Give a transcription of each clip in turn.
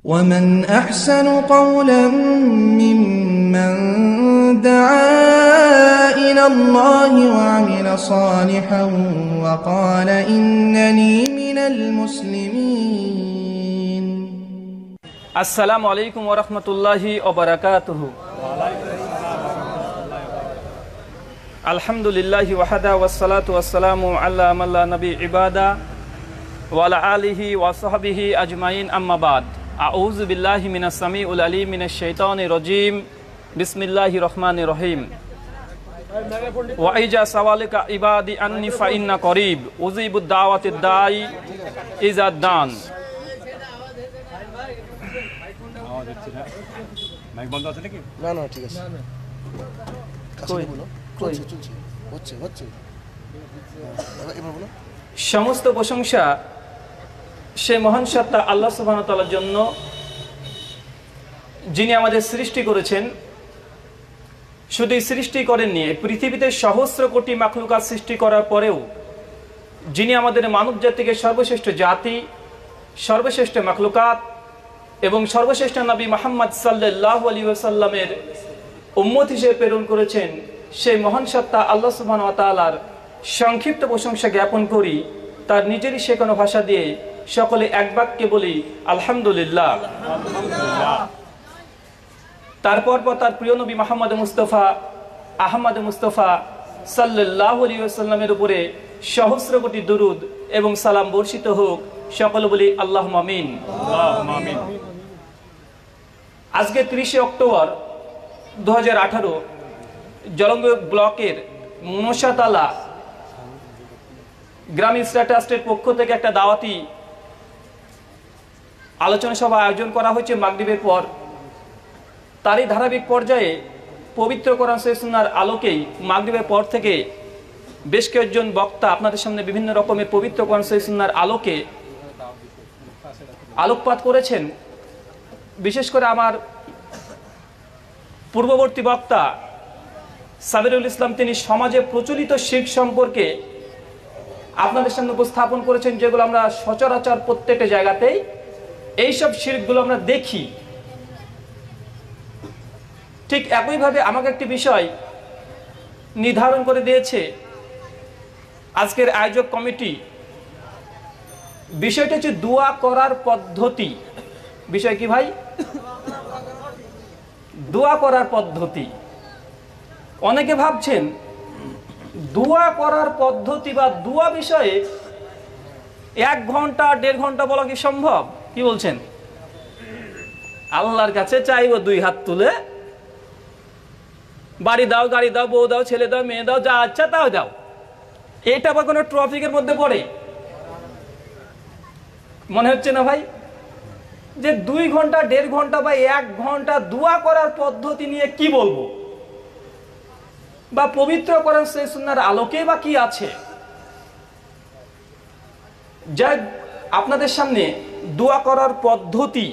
ومن أحسن قولا ممن دعا إلى الله وعمل صالحا وقال إنني من المسلمين. السلام عليكم ورحمة الله وبركاته. الحمد لله وحده والصلاة والسلام على من لا نبي عباده وعلى آله وصحبه أجمعين أما بعد. أعوذ بالله من السميع العليم من الشيطان الرجيم. بسم الله الرحمن الرحيم. وإذا سألك عبادي عني فإني قريب أجيب دعوة الداعي إذا دعان. Mic বন্ধ আছে নাকি? না না ঠিক আছে। কই হচ্ছে এবার বলো। সমস্ত প্রশংসা সে মহান সত্তা আল্লাহ সুবহানাহু ওয়া তাআলার জন্য, যিনি আমাদের সৃষ্টি করেছেন। শুধু সৃষ্টি করেননি, পৃথিবীতে সহস্র কোটি মাখলুকাত সৃষ্টি করার পরেও যিনি আমাদের মানব জাতিকে সর্বশ্রেষ্ঠ জাতি, সর্বশ্রেষ্ঠ মাখলুকাত এবং সর্বশ্রেষ্ঠ নবী মুহাম্মদ সাল্লাল্লাহু আলাইহি ওয়াসাল্লামের উম্মত হিসেবে প্রেরণ করেছেন, সেই মহান সত্তা আল্লাহ সুবহানাহু ওয়া তাআলার সংক্ষিপ্ত প্রশংসা জ্ঞাপন করি। তার নিজেরই শেখানো ভাষা দিয়ে সকলে এক বাক্যে বলি আলহামদুলিল্লাহ। তারপর তার প্রিয় নবী মুহাম্মদ মুস্তাফা আহমদ মুস্তাফা সাল্লাল্লাহু আলাইহি ওয়াসাল্লামের উপরে সহস্র কোটি দুরুদ এবং সালাম বর্ষিত হোক। সকলে বলি আল্লাহুম্মা আমিন। আজকে 30 অক্টোবর 2018 জলঙ্গ ব্লকের মনসাতলা গ্রাম ইসলাম ট্রাস্টের পক্ষ থেকে একটা দাওয়াতি আলোচনা সভা আয়োজন করা হয়েছে মাগরিবের পর। তারই ধারাবাহিক পর্যায়ে পবিত্র কোরআন ও সুন্নাহর আলোকেই মাগরিবের পর থেকে বেশ কয়েকজন বক্তা আপনাদের সামনে বিভিন্ন রকমের পবিত্র কোরআন ও সুন্নাহর আলোকে আলোকপাত করেছেন। বিশেষ করে আমার পূর্ববর্তী বক্তা সাবিরুল ইসলাম, তিনি সমাজে প্রচলিত শিরক সম্পর্কে আপনাদের সামনে উপস্থাপন করেছেন, যেগুলো আমরা সচরাচর প্রত্যেকটা জায়গাতেই এইসব শিরকগুলো আমরা দেখি। ঠিক একইভাবে আমাকে একটি বিষয় নির্ধারণ করে দিয়েছে আজকের আয়োজক কমিটি। বিষয়টা হচ্ছে দোয়া করার পদ্ধতি। বিষয় কি ভাই? দোয়া করার পদ্ধতি। অনেকে ভাবছেন দোয়া করার পদ্ধতি বা দোয়া বিষয়ে 1 ঘন্টা 1.5 ঘন্টা বলা কি সম্ভব? কি বলছেন? আল্লাহর কাছে চাইবো 2 হাত তুলে, বাড়ি দাও, গাড়ি দাও, বউ দাও, ছেলে দাও, মেয়ে দাও, যা আচ্ছা তাও দাও। এটা আবার কোনো ট্রফিকের মধ্যে পড়ে? মনে হচ্ছে না ভাই যে 2 ঘন্টা 1.5 ঘন্টা বা 1 ঘন্টা দোয়া করার পদ্ধতি নিয়ে কি বলবো, বা পবিত্র কোরআন ও সুন্নাহর আলোকে বা কি আছে। যাই আপনাদের সামনে দোয়া করার পদ্ধতি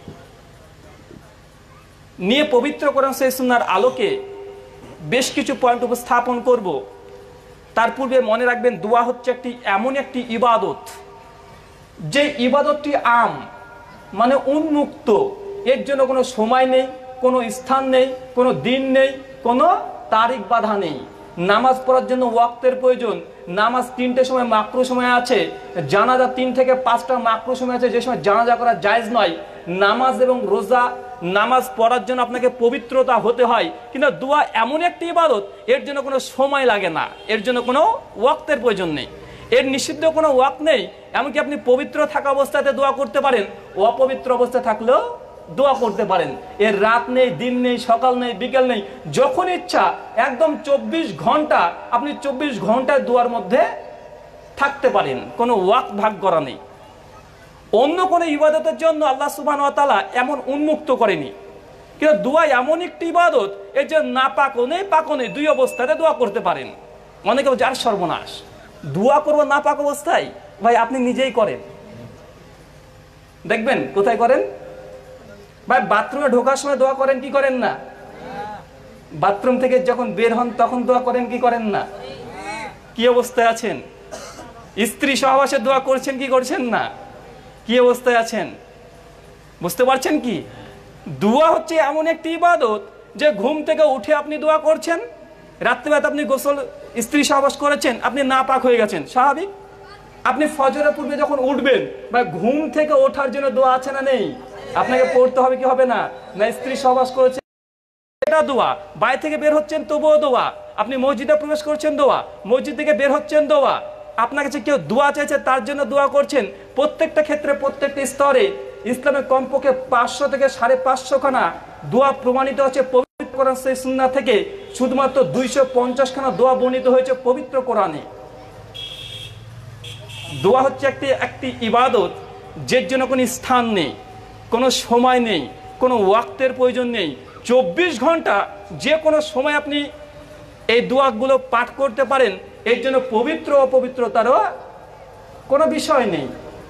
নিয়ে পবিত্র কোরআন ও সুন্নাহর আলোকে বেশ কিছু পয়েন্ট উপস্থাপন করব। তার পূর্বে মনে রাখবেন, দোয়া হচ্ছে এমন একটি ইবাদত, যে ইবাদতটি আম মানে উন্মুক্ত। এর জন্য কোনো সময় নেই, কোনো স্থান নেই, কোনো দিন নেই, কোনো তারিখ বাধা নেই। নামাজ পড়ার জন্য ওয়াক্তের প্রয়োজন। নামাজ 3টে সময় মাকরুহ সময় আছে, জানাজা 3 থেকে 5টা মাকরুহ সময় আছে, যে সময় জানাজা করা জায়েজ নয়। নামাজ এবং রোজা, নামাজ পড়ার জন্য আপনাকে পবিত্রতা হতে হয়, কিন্তু দোয়া এমন একটি ইবাদত, এর জন্য কোনো সময় লাগে না, এর জন্য কোনো ওয়াক্তের প্রয়োজন নেই, এর নিষিদ্ধ কোনো ওয়াক্ত নেই। এমনকি আপনি পবিত্র থাকা অবস্থাতে দোয়া করতে পারেন, অপবিত্র অবস্থায় থাকলেও দোয়া করতে পারেন। এর রাত নেই, দিন নেই, সকাল নেই, বিকেল নেই, যখন ইচ্ছা একদম 24 ঘন্টা আপনি 24 ঘন্টায় দোয়ার মধ্যে থাকতে পারেন, কোনো ওয়াক্ত ভাগ করা নেই। অন্য কোনো ইবাদতের জন্য আল্লাহ সুবহানাহু ওয়া তাআলা এমন উন্মুক্ত করেনি। কিন্তু দোয়া এমন একটি ইবাদত, এর যে না পাকও নেই পাকও নেই, 2 অবস্থাতে দোয়া করতে পারেন। অনেকে যার সর্বনাশ, দোয়া করবো না পাক অবস্থায়। ভাই আপনি নিজেই করেন, দেখবেন কোথায় করেন। ভাই বাথরুমে ঢোকার সময় দোয়া করেন কি করেন না? বাথরুম থেকে যখন বের হন তখন দোয়া করেন কি করেন না? কি অবস্থায় আছেন? স্ত্রী সহবাসে দোয়া করছেন কি করছেন না? কি অবস্থায় আছেন? বুঝতে পারছেন কি? দোয়া হচ্ছে এমন একটি ইবাদত যে ঘুম থেকে উঠে আপনি দোয়া করছেন, রাত্রিবেলা আপনি গোসল স্ত্রী সহবাস করেছেন, আপনি নাপাক হয়ে গেছেন, স্বাভাবিক। আপনি ফজরের পূর্বে যখন উঠবেন বা ঘুম থেকে ওঠার জন্য দোয়া আছে না নেই? আপনাকে পড়তে হবে কি হবে না? না স্ত্রী সহবাস করেছেন এটা দোয়া, বাইরে থেকে বের হচ্ছেন তবুও দোয়া, আপনি মসজিদে প্রবেশ করছেন দোয়া, মসজিদ থেকে বের হচ্ছেন দোয়া, আপনার কাছে কেউ দোয়া চাইছে তার জন্য দোয়া করছেন। প্রত্যেকটা ক্ষেত্রে প্রত্যেকটা স্তরে ইসলামের কমপক্ষে 500 থেকে 550 খানা দোয়া প্রমাণিত হচ্ছে পবিত্র কোরআন সেই সুন্নাহ থেকে। শুধুমাত্র 250 খানা দোয়া বর্ণিত হয়েছে পবিত্র কোরআনে। দোয়া হচ্ছে একটি ইবাদত যের জন্য কোনো স্থান নেই, কোনো সময় নেই, কোনো ওয়াক্তের প্রয়োজন নেই। 24 ঘন্টা যে কোনো সময় আপনি এই দোয়াগুলো পাঠ করতে পারেন। এর জন্য পবিত্র অপবিত্রতারও কোনো বিষয় নেই।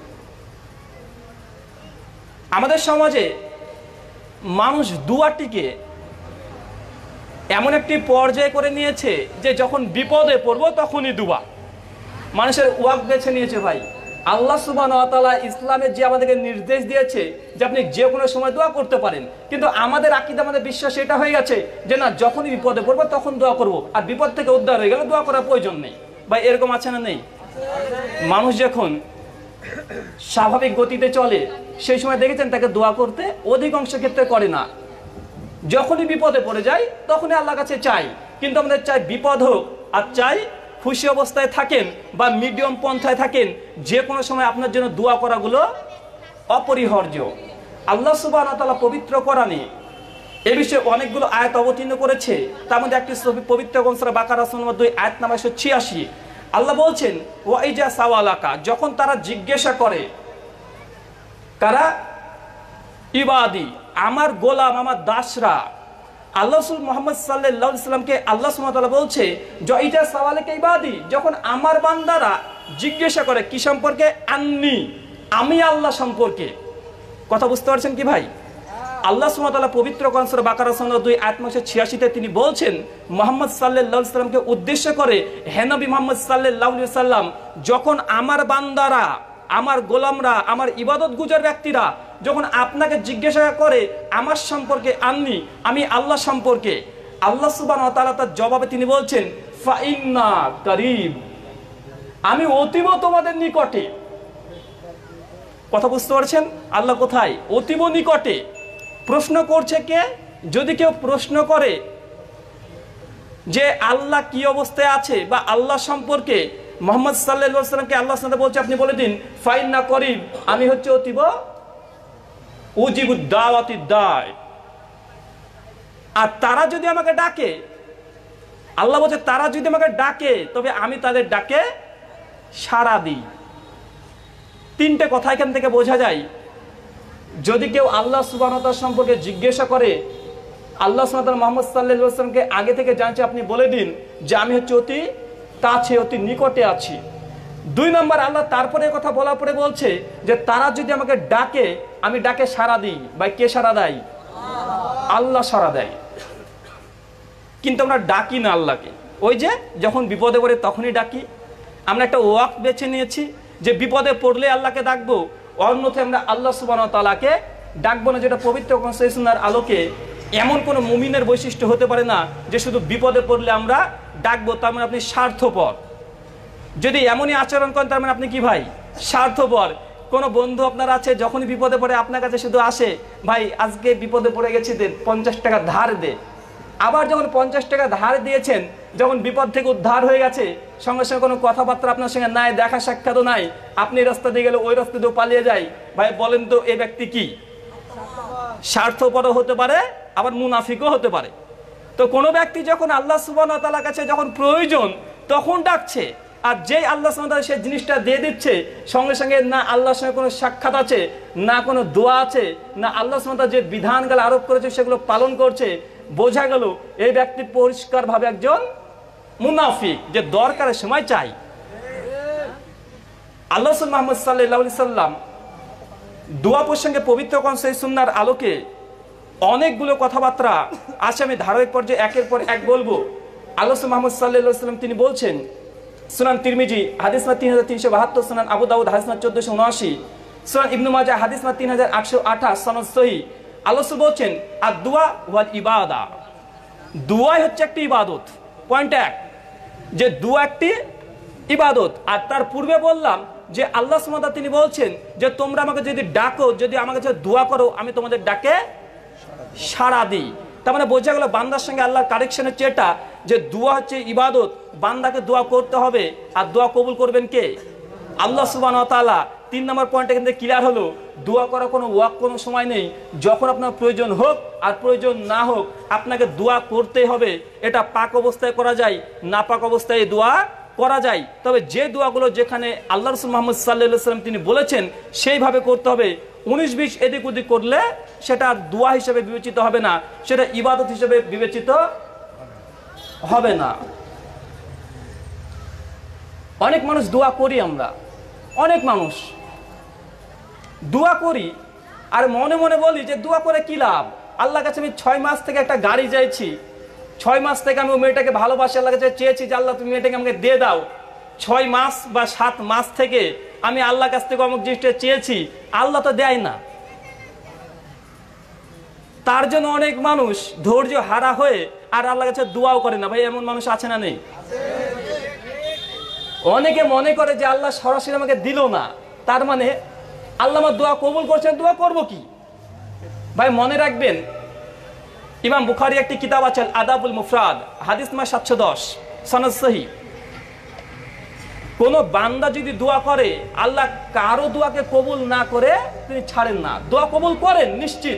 আমাদের সমাজে মানুষ দোয়াটিকে এমন একটি পর্যায়ে করে নিয়েছে যে যখন বিপদে পড়বো তখনই দোয়া। মানুষের ওয়াক বেছে নিয়েছে ভাই। আল্লাহ সুবহানাহু ওয়া তাআলা ইসলামে যে আমাদেরকে নির্দেশ দিয়েছে যে আপনি যে কোনো সময় দোয়া করতে পারেন, কিন্তু আমাদের আকীদা, আমাদের বিশ্বাস এটা হয়ে গেছে যে না, যখনই বিপদে পড়বো তখন দোয়া করব, আর বিপদ থেকে উদ্ধার হয়ে গেলে দোয়া করার প্রয়োজন নেই। ভাই এরকম আছে না নেই? মানুষ যখন স্বাভাবিক গতিতে চলে সেই সময় দেখেছেন তাকে দোয়া করতে অধিকাংশ ক্ষেত্রে করে না। যখনই বিপদে পড়ে যায় তখনই আল্লাহর কাছে চাই। কিন্তু আমাদের চাই বিপদ হোক আর চাই খুশি অবস্থায় থাকেন বা মিডিয়াম পন্থায় থাকেন, যে কোনো সময় আপনার জন্য দোয়া করাগুলো অপরিহার্য। আল্লাহ সুবহানাহু ওয়া তাআলা পবিত্র কোরআনে এ বিষয়ে অনেকগুলো আয়াত অবতীর্ণ করেছে। তার মধ্যে একটি পবিত্র সূরা বাকারা নম্বর 2 আয়াত নাম্বার 186 আল্লাহ বলছেন, ওয়া ইজা সাওয়ালাকা, যখন তারা জিজ্ঞাসা করে, কারা? ইবাদি, আমার গোলাম, আমার দাসরা। আল্লাহ রাসূল মুহাম্মদ সাল্লাল্লাহু আলাইহি সাল্লামকে আল্লাহ সুবহানাহু ওয়া তাআলা বলছে যে ইজা সাওয়ালাকা ইবাদি, যখন আমার বান্দারা জিজ্ঞাসা করে কি সম্পর্কে? আন্নি, আমি আল্লাহ সম্পর্কে। কথা বুঝতে পারছেন কি ভাই? আল্লাহ সুবহানাহু ওয়া তাআলা পবিত্র কোরআন সূরা বাকারা নম্বর 2 আয়াত নম্বর 86 তিনি বলছেন মুহাম্মদ সাল্লাল্লাহু আলাইহি সাল্লামকে উদ্দেশ্য করে, হে নবী মুহাম্মদ সাল্লাল্লাহু আলাইহি সাল্লাম, যখন আমার বান্দারা, আমার গোলামরা, আমার ইবাদত গুজার ব্যক্তিরা যখন আপনাকে জিজ্ঞাসা করে আমার সম্পর্কে, আন্নি, আমি আল্লাহ সম্পর্কে, আল্লাহ সুবহানাহু ওয়া তাআলা তার জবাবে তিনি বলছেন ফা ইন্না কারীব, আমি অতীব তোমাদের নিকটে। কথা বুঝতে পারছেন? আল্লাহ কোথায়? অতীব নিকটে। প্রশ্ন করছে কে? যদি কেউ প্রশ্ন করে যে আল্লাহ কি অবস্থায় আছে বা আল্লাহ সম্পর্কে মুহাম্মদ সাল্লাল্লাহু আলাইহি ওয়াসাল্লামকে আল্লাহ সুবহানাহু বলছে, আপনি বলে দিন ফা ইন্না করিব, আমি হচ্ছে অতীব উজিবুদ দাওয়াতিদ দায়। আর তারা যদি আমাকে ডাকে, আল্লাহ বলছে তারা যদি আমাকে ডাকে তবে আমি তাদের ডাকে সাড়া দিই। তিনটে কথা এখান থেকে বোঝা যায়। যদি কেউ আল্লাহ সুবহানাহু ওয়া তাআলা সম্পর্কে জিজ্ঞাসা করে, আল্লাহ সুবহানাহু ওয়া তাআলা মুহাম্মদ সাল্লাল্লাহু আলাইহি ওয়াসাল্লামকে আগে থেকে জানছে, আপনি বলে দিন যে আমি হচ্ছে অতি কাছে, অতি নিকটে আছি। 2 নম্বর, আল্লাহ তারপরে কথা বলার পরে বলছে যে তারা যদি আমাকে ডাকে, আমি ডাকে সাড়া দিই। ভাই কে সাড়া দেয়? আল্লাহ সাড়া দেয়। কিন্তু আমরা ডাকি না আল্লাহকে। ওই যে যখন বিপদে পড়ে তখনই ডাকি। আমরা একটা ওয়াক্ত বেছে নিয়েছি যে বিপদে পড়লে আল্লাহকে ডাকবো, অন্যথায় আমরা আল্লাহ সুবহানাহু ওয়া তাআলাকে ডাকবো না। যেটা পবিত্র কোরআন সুন্নাহর আলোকে এমন কোনো মুমিনের বৈশিষ্ট্য হতে পারে না যে শুধু বিপদে পড়লে আমরা ডাকবো, তার মানে আপনি স্বার্থপর। যদি এমনই আচরণ করেন তার মানে আপনি কি ভাই? স্বার্থপর। কোনো বন্ধু আপনার আছে, যখনই বিপদে পড়ে আপনার কাছে শুধু আসে, ভাই আজকে বিপদে পড়ে গেছি, দে 50 টাকা ধার দে। আবার যখন 50 টাকা ধার দিয়েছেন, যখন বিপদ থেকে উদ্ধার হয়ে গেছে, সঙ্গে সঙ্গে কোনো কথাবার্তা আপনার সঙ্গে নাই, দেখা সাক্ষাৎও নাই, আপনি রাস্তা দিয়ে গেলে ওই রাস্তা দিয়ে পালিয়ে যায়। ভাই বলেন তো এই ব্যক্তি কি? স্বার্থপরও হতে পারে, আবার মুনাফিকও হতে পারে। তো কোনো ব্যক্তি যখন আল্লাহ সুবহানাহু ওয়া তাআলার কাছে যখন প্রয়োজন তখন ডাকছে, আর যেই আল্লাহ সুবহানাহু ওয়া তাআলা সেই জিনিসটা দিয়ে দিচ্ছে, সঙ্গে সঙ্গে না আল্লাহর সঙ্গে কোনো সাক্ষাৎ আছে, না কোনো দোয়া আছে, না আল্লাহ সুবহানাহু ওয়া তাআলা যে বিধানগুলো আরোপ করেছে সেগুলো পালন করছে, বোঝা গেল এই ব্যক্তি পরিষ্কারভাবে একজন মুনাফিক, যে দরকারের সময় চাই। আল্লাহ রাসূল মুহাম্মদ সাল্লাল্লাহু আলাইহি সাল্লাম দোয়া প্রসঙ্গে পবিত্র কোরআন সেই সুন্নাহর আলোকে অনেকগুলো কথাবার্তা আছে, আমি ধারাবাহিক পর্যায়ে একের পর এক বলবো। আল্লাহ রাসূল মুহাম্মদ সাল্লাল্লাহু আলাইহি সাল্লাম তিনি বলছেন, সুনান তিরমিজি হাদিস নাম্বার 3372, সুনান আবু দাউদ হাদিস নাম্বার 1479, সুনান ইবনে মাজাহ হাদিস নম্বর 3828 সনদ সহিহ। আল্লাহ রাসূল বলছেন আর দুয়া ওয়াল ইবাদা, দুয়াই হচ্ছে একটি ইবাদত। পয়েন্ট 1 যে দুয়া একটি ইবাদত। আর তার পূর্বে বললাম যে আল্লাহ সুবহানাহু ওয়া তাআলা তিনি বলছেন যে তোমরা আমাকে যদি ডাকো, যদি আমাকে কাছে দোয়া করো, আমি তোমাদের ডাকে সাড়া দিই। তার মানে বোঝা গেল বান্দার সঙ্গে আল্লাহর কানেকশন হচ্ছে এটা, যে দোয়া হচ্ছে ইবাদত, বান্দাকে দোয়া করতে হবে। আর দোয়া কবুল করবেন কে? আল্লাহ সুবহানাহু ওয়া তাআলা। 3 নম্বর পয়েন্ট এখান থেকে ক্লিয়ার হলো, দোয়া করার কোনো ওয়াক্ত, কোনো সময় নেই। যখন আপনার প্রয়োজন হোক আর প্রয়োজন না হোক আপনাকে দোয়া করতেই হবে। এটা পাক অবস্থায় করা যায়, না পাক অবস্থায় দোয়া করা যায়। তবে যে দোয়াগুলো যেখানে আল্লাহ রাসূল মুহাম্মদ সাল্লাল্লাহু আলাইহি ওয়াসাল্লাম তিনি বলেছেন সেইভাবে করতে হবে। 19-20 এদিক ওদিক করলে সেটা দোয়া হিসেবে বিবেচিত হবে না, সেটা ইবাদত হিসেবে বিবেচিত হবে না। অনেক মানুষ দোয়া করি, আমরা অনেক মানুষ দোয়া করি আর মনে মনে বলি যে দোয়া করে কি লাভ? আল্লাহর কাছে আমি 6 মাস থেকে একটা গাড়ি চাইছি, 6 মাস থেকে আমি ওই মেয়েটাকে ভালোবাসি, আল্লাহর কাছে চেয়েছি যে আল্লাহ তুমি মেয়েটাকে আমাকে দিয়ে দাও। 6 মাস বা 7 মাস থেকে আমি আল্লাহর কাছ থেকে অমুক জিনিসটা চেয়েছি, আল্লাহ তো দেয় না। তার জন্য অনেক মানুষ ধৈর্য হারা হয়ে আর আল্লাহর কাছে দোয়াও করে না। ভাই এমন মানুষ আছে না নেই? অনেকে মনে করে যে আল্লাহ সরাসরি আমাকে দিল না, তার মানে আল্লাহ আমার দোয়া কবুল করছেন, দোয়া করব কি? ভাই মনে রাখবেন, ইমাম বুখারী একটি কিতাব আছে আদাবুল মুফরাদ, হাদিস নম্বর 710 সনদ সহিহ। কোন বান্দা যদি দোয়া করে, আল্লাহ কারো দোয়াকে কবুল না করে তিনি ছাড়েন না, দোয়া কবুল করেন নিশ্চিত।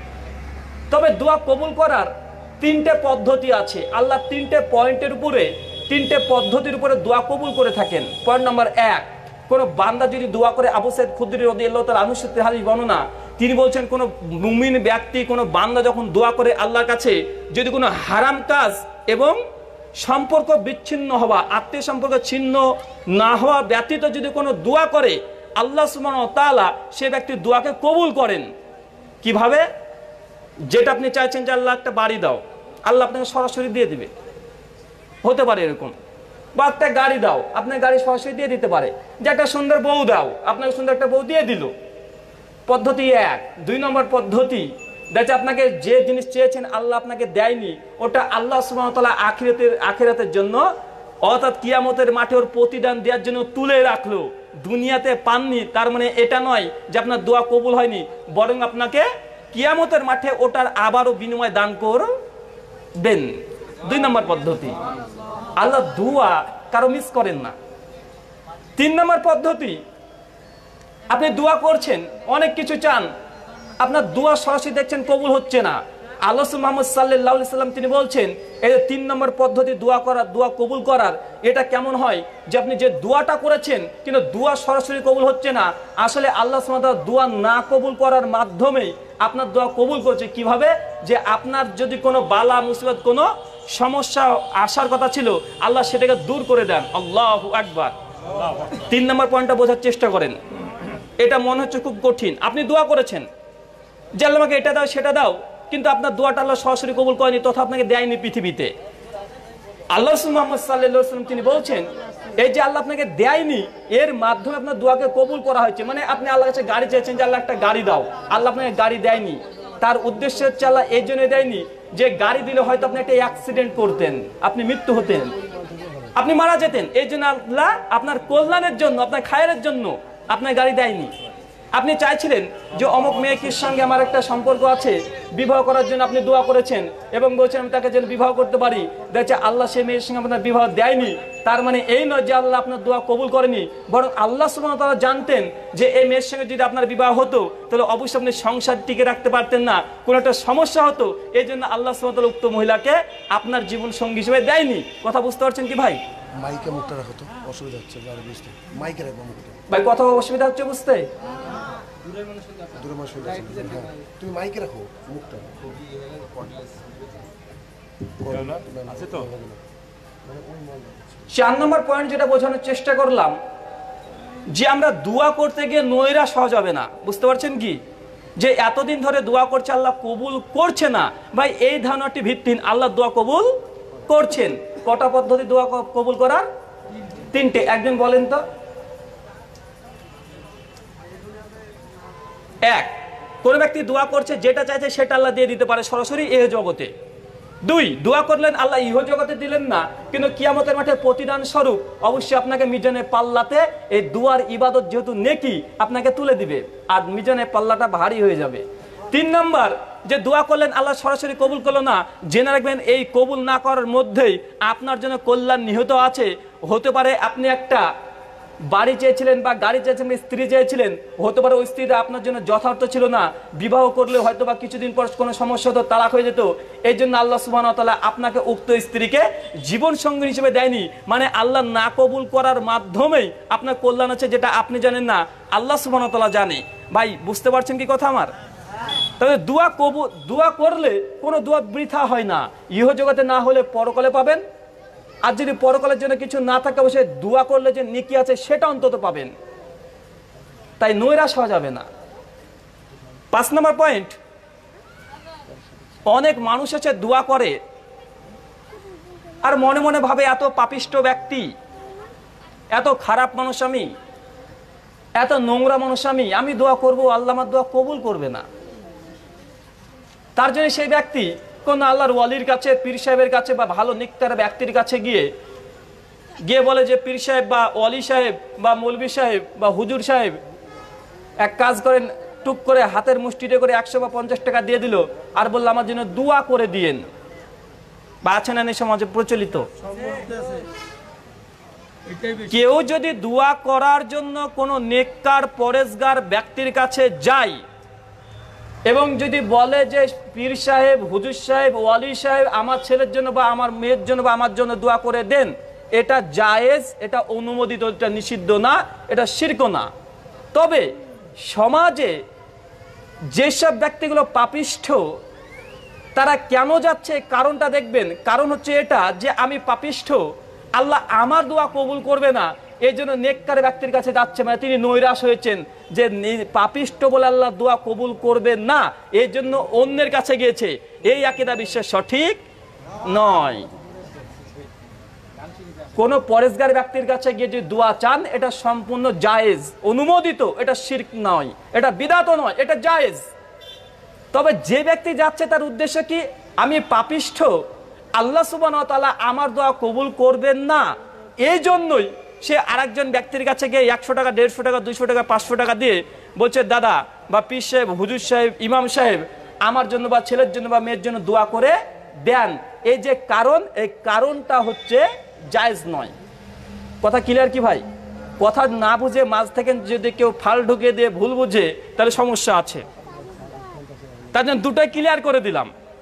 তবে দোয়া কবুল করার 3টে পদ্ধতি আছে। আল্লাহ 3টে পয়েন্টের উপরে, 3টে পদ্ধতির উপরে দোয়া কবুল করে থাকেন। পয়েন্ট নাম্বার 1, কোন বান্দা যদি দোয়া করে, আবু সাঈদ খুদরি রাদিয়াল্লাহু তাআলা আনহু সূত্রে হাদিস বর্ণনা, তিনি বলছেন কোন মুমিন ব্যক্তি, কোন বান্দা যখন দোয়া করে আল্লাহর কাছে, যদি কোনো হারাম কাজ এবং সম্পর্ক বিচ্ছিন্ন হওয়া, আত্মীয় সম্পর্ক ছিন্ন না হওয়া ব্যতীত যদি কোনো দোয়া করে, আল্লাহ সুবহানাহু ওয়া তাআলা সে ব্যক্তির দোয়াকে কবুল করেন। কিভাবে? যেটা আপনি চাইছেন যে আল্লাহ একটা বাড়ি দাও, আল্লাহ আপনাকে সরাসরি দিয়ে দিবে, হতে পারে এরকম। বা একটা গাড়ি দাও, আপনার গাড়ি সরাসরি দিয়ে দিতে পারে। যে একটা সুন্দর বউ দাও, আপনাকে সুন্দর একটা বউ দিয়ে দিল। পদ্ধতি 1। 2 নম্বর পদ্ধতি, দেখছে আপনাকে যে জিনিস চেয়েছেন আল্লাহ আপনাকে দেয়নি, ওটা আল্লাহ সুবহানাহু ওয়া তাআলা আখিরাতের জন্য, অর্থাৎ কিয়ামতের মাঠে ওর প্রতিদান দেওয়ার জন্য তুলে রাখলো, দুনিয়াতে পাননি। তার মানে এটা নয় যে আপনার দোয়া কবুল হয়নি, বরং আপনাকে কিয়ামতের মাঠে ওটার আবারও বিনিময় দান করবেন। 2 নম্বর পদ্ধতি, আল্লাহ দোয়া কারো মিস করেন না। 3 নম্বর পদ্ধতি, আপনি দোয়া করছেন, অনেক কিছু চান, আপনার দোয়া সরাসরি দেখছেন কবুল হচ্ছে না। আল্লাহ মুহাম্মদ সাল্লাল্লাহু আলাইহি ওয়াসাল্লাম তিনি বলছেন, এই 3 নম্বর পদ্ধতি দোয়া করার, দোয়া কবুল করার, এটা কেমন হয় যে আপনি যে দোয়াটা করেছেন কিন্তু দোয়া সরাসরি কবুল হচ্ছে না, আসলে আল্লাহ সুবহানাহু ওয়া তাআলা দোয়া না কবুল করার মাধ্যমে আপনার দোয়া কবুল করছে। কিভাবে? যে আপনার যদি কোনো বালা মুসিবত, কোনো সমস্যা আসার কথা ছিল, আল্লাহ সেটাকে দূর করে দেন। আল্লাহু আকবার। 3 নম্বর পয়েন্টটা বোঝার চেষ্টা করেন। এটা মনে হচ্ছে খুব কঠিন। আপনি দোয়া করেছেন যে আল্লাহ আমাকে এটা দাও সেটা দাও, কিন্তু আপনার দোয়াটা আল্লাহ সরাসরি কবুল করেনি, তথা আপনাকে দেয়নি পৃথিবীতে। আল্লাহ মুহাম্মদ সাল্লাল্লাহু আলাইহি ওয়াসাল্লাম তিনি বলছেন, এই যে আল্লাহ আপনাকে দেয়নি, এর মাধ্যমে আপনার দোয়াকে কবুল করা হয়েছে। মানে আপনি আল্লাহর কাছে গাড়ি চেয়েছেন যে আল্লাহ একটা গাড়ি দাও, আল্লাহ আপনাকে গাড়ি দেয়নি। তার উদ্দেশ্য হচ্ছে আল্লাহ এই জন্য দেয়নি যে গাড়ি দিলে হয়তো আপনি একটা অ্যাক্সিডেন্ট করতেন, আপনি মৃত্যু হতেন, আপনি মারা যেতেন। এই জন্য আল্লাহ আপনার কল্যাণের জন্য, আপনার খায়েরের জন্য আপনার গাড়ি দেয়নি। আপনি চাইছিলেন যে অমুক মেয়েটির সঙ্গে আমার একটা সম্পর্ক আছে, বিবাহ করার জন্য আপনি দোয়া করেছেন এবং বলছেন আমি তাকে যেন বিবাহ করতে পারি, দেখছে আল্লাহ সেই মেয়ের সঙ্গে আপনার বিবাহ দেয়নি। তার মানে এই নয় যে আল্লাহ আপনার দোয়া কবুল করেনি, বরং আল্লাহ সুবহানাহু ওয়া তাআলা জানতেন যে এই মেয়ের সঙ্গে যদি আপনার বিবাহ হতো তাহলে অবশ্যই আপনি সংসার টিকে রাখতে পারতেন না, কোনো একটা সমস্যা হতো। এই জন্য আল্লাহ সুবহানাহু ওয়া তাআলা উক্ত মহিলাকে আপনার জীবন সঙ্গী হিসেবে দেয়নি। কথা বুঝতে পারছেন কি ভাই? মাইকে মুখটা রাখো তো, অসুবিধা হচ্ছে বুঝতে। মাইকে রাখবো মুখটা। ভাই কথা অসুবিধা হচ্ছে বুঝতে? দূরে মানুষ শুনতে তুমি মাইকে রাখো মুখটা। 4 নম্বর পয়েন্ট যেটা বোঝানোর চেষ্টা করলাম, যে আমরা দোয়া করতে গিয়ে নৈরাশ হওয়া যাবে না। বুঝতে পারছেন কি? যে এতদিন ধরে দোয়া করছে আল্লাহ কবুল করছে না, ভাই এই ধারণাটি ভিত্তিহীন। আল্লাহ দোয়া কবুল করছেন। কটা পদ্ধতি দোয়া কবুল করার? 3টে। একজন বলেন তো। এক, কোন ব্যক্তি দোয়া করছে যেটা চাইছে সেটা আল্লাহ দিয়ে দিতে পারে সরাসরি এহ জগতে। দুই, দোয়া করলেন আল্লাহ ইহ জগতে দিলেন না, কিন্তু কিয়ামতের মাঠে প্রতিদান স্বরূপ অবশ্যই আপনাকে মিজানের পাল্লাতে এই দুয়ার ইবাদত যেহেতু নেকি আপনাকে তুলে দিবে, আর মিজানের পাল্লাটা ভারী হয়ে যাবে। তিন নম্বর, যে দোয়া করলেন আল্লাহ সরাসরি কবুল করলো না, জেনে রাখবেন এই কবুল না করার মধ্যেই আপনার জন্য কল্যাণ নিহিত আছে। হতে পারে আপনি একটা বাড়ি চেয়েছিলেন বা গাড়ি চেয়েছিলেন, স্ত্রী চেয়েছিলেন, হতে পারে ওই স্ত্রীটা আপনার জন্য যথার্থ ছিল না, বিবাহ করলে হয়তো বা কিছুদিন পর কোনো সমস্যা হতো, তালাক হয়ে যেত। এই জন্য আল্লাহ সুবহানাহু ওয়া তাআলা আপনাকে উক্ত স্ত্রীকে জীবন সঙ্গী হিসেবে দেয়নি। মানে আল্লাহ না কবুল করার মাধ্যমেই আপনার কল্যাণ আছে, যেটা আপনি জানেন না, আল্লাহ সুবহানাহু ওয়া তাআলা জানে। ভাই বুঝতে পারছেন কি কথা আমার? তবে দোয়া করলে কোনো দোয়া বৃথা হয় না। ইহ জগতে না হলে পরকালে পাবেন, আর যদি পরকালের জন্য কিছু না থাকে অবশ্যই দোয়া করলে যে নেকি আছে সেটা অন্তত পাবেন। তাই নৈরাশ হওয়া যাবে না। 5 নম্বর পয়েন্ট, অনেক মানুষ আছে দোয়া করে আর মনে মনে ভাবে এত পাপিষ্ট ব্যক্তি, এত খারাপ মানুষ আমি, এত নোংরা মানুষ আমি দোয়া করব, আল্লাহ আমার দোয়া কবুল করবে না। তার জন্য সেই ব্যক্তি কোন আল্লাহর ওয়ালির কাছে, পীর সাহেবের কাছে বা ভালো নেককার ব্যক্তির কাছে গিয়ে বলে যে পীর সাহেব বা ওয়ালি সাহেব বা মৌলভী সাহেব বা হুজুর সাহেব এক কাজ করেন, টুক করে হাতের মুষ্টিতে করে 100 বা 50 টাকা দিয়ে দিল আর বললো আমার জন্য দোয়া করে দিয়েন। বা আছে না সমাজে প্রচলিত? কেউ যদি দোয়া করার জন্য কোনো নেককার পরেজগার ব্যক্তির কাছে যায় এবং যদি বলে যে পীর সাহেব, হুজুর সাহেব, ওয়ালি সাহেব আমার ছেলের জন্য বা আমার মেয়ের জন্য বা আমার জন্য দোয়া করে দেন, এটা জায়েজ, এটা অনুমোদিত, এটা নিষিদ্ধ না, এটা শিরক না। তবে সমাজে যেসব ব্যক্তিগুলো পাপিষ্ঠ তারা কেন যাচ্ছে কারণটা দেখবেন। কারণ হচ্ছে এটা যে আমি পাপিষ্ঠ, আল্লাহ আমার দোয়া কবুল করবে না, এই জন্য নেককার ব্যক্তির কাছে যাচ্ছে। মানে তিনি নৈরাশ হয়েছেন যে পাপিষ্ঠ বলে আল্লাহ দোয়া কবুল করবে না, এই জন্য অন্যের কাছে গিয়েছে। এই আকীদা বিশ্বাস সঠিক নয়। কোন পরেজগার ব্যক্তির কাছে গিয়ে যে দোয়া চান এটা সম্পূর্ণ জায়েজ, অনুমোদিত, এটা শিরক নয়, এটা বিদআত নয়, এটা জায়েজ। তবে যে ব্যক্তি যাচ্ছে তার উদ্দেশ্য কি, আমি পাপিষ্ঠ, আল্লাহ সুবহানাহু ওয়া তাআলা আমার দোয়া কবুল করবেন না, এই জন্যই সে আরেকজন ব্যক্তির কাছে গিয়ে 100 টাকা, 150 টাকা, 200 টাকা, 500 টাকা দিয়ে বলছে দাদা বা পীর সাহেব, হুজুর সাহেব, ইমাম সাহেব আমার জন্য বা ছেলের জন্য বা মেয়ের জন্য দোয়া করে দেন। এই যে কারণ, এই কারণটা হচ্ছে জায়েজ নয়। কথা ক্লিয়ার কি ভাই? কথা না বুঝে মাঝ থেকে যদি কেউ ফাল ঢুকিয়ে দিয়ে ভুল বুঝে তাহলে সমস্যা আছে। তার জন্য দুটোই ক্লিয়ার করে দিলাম।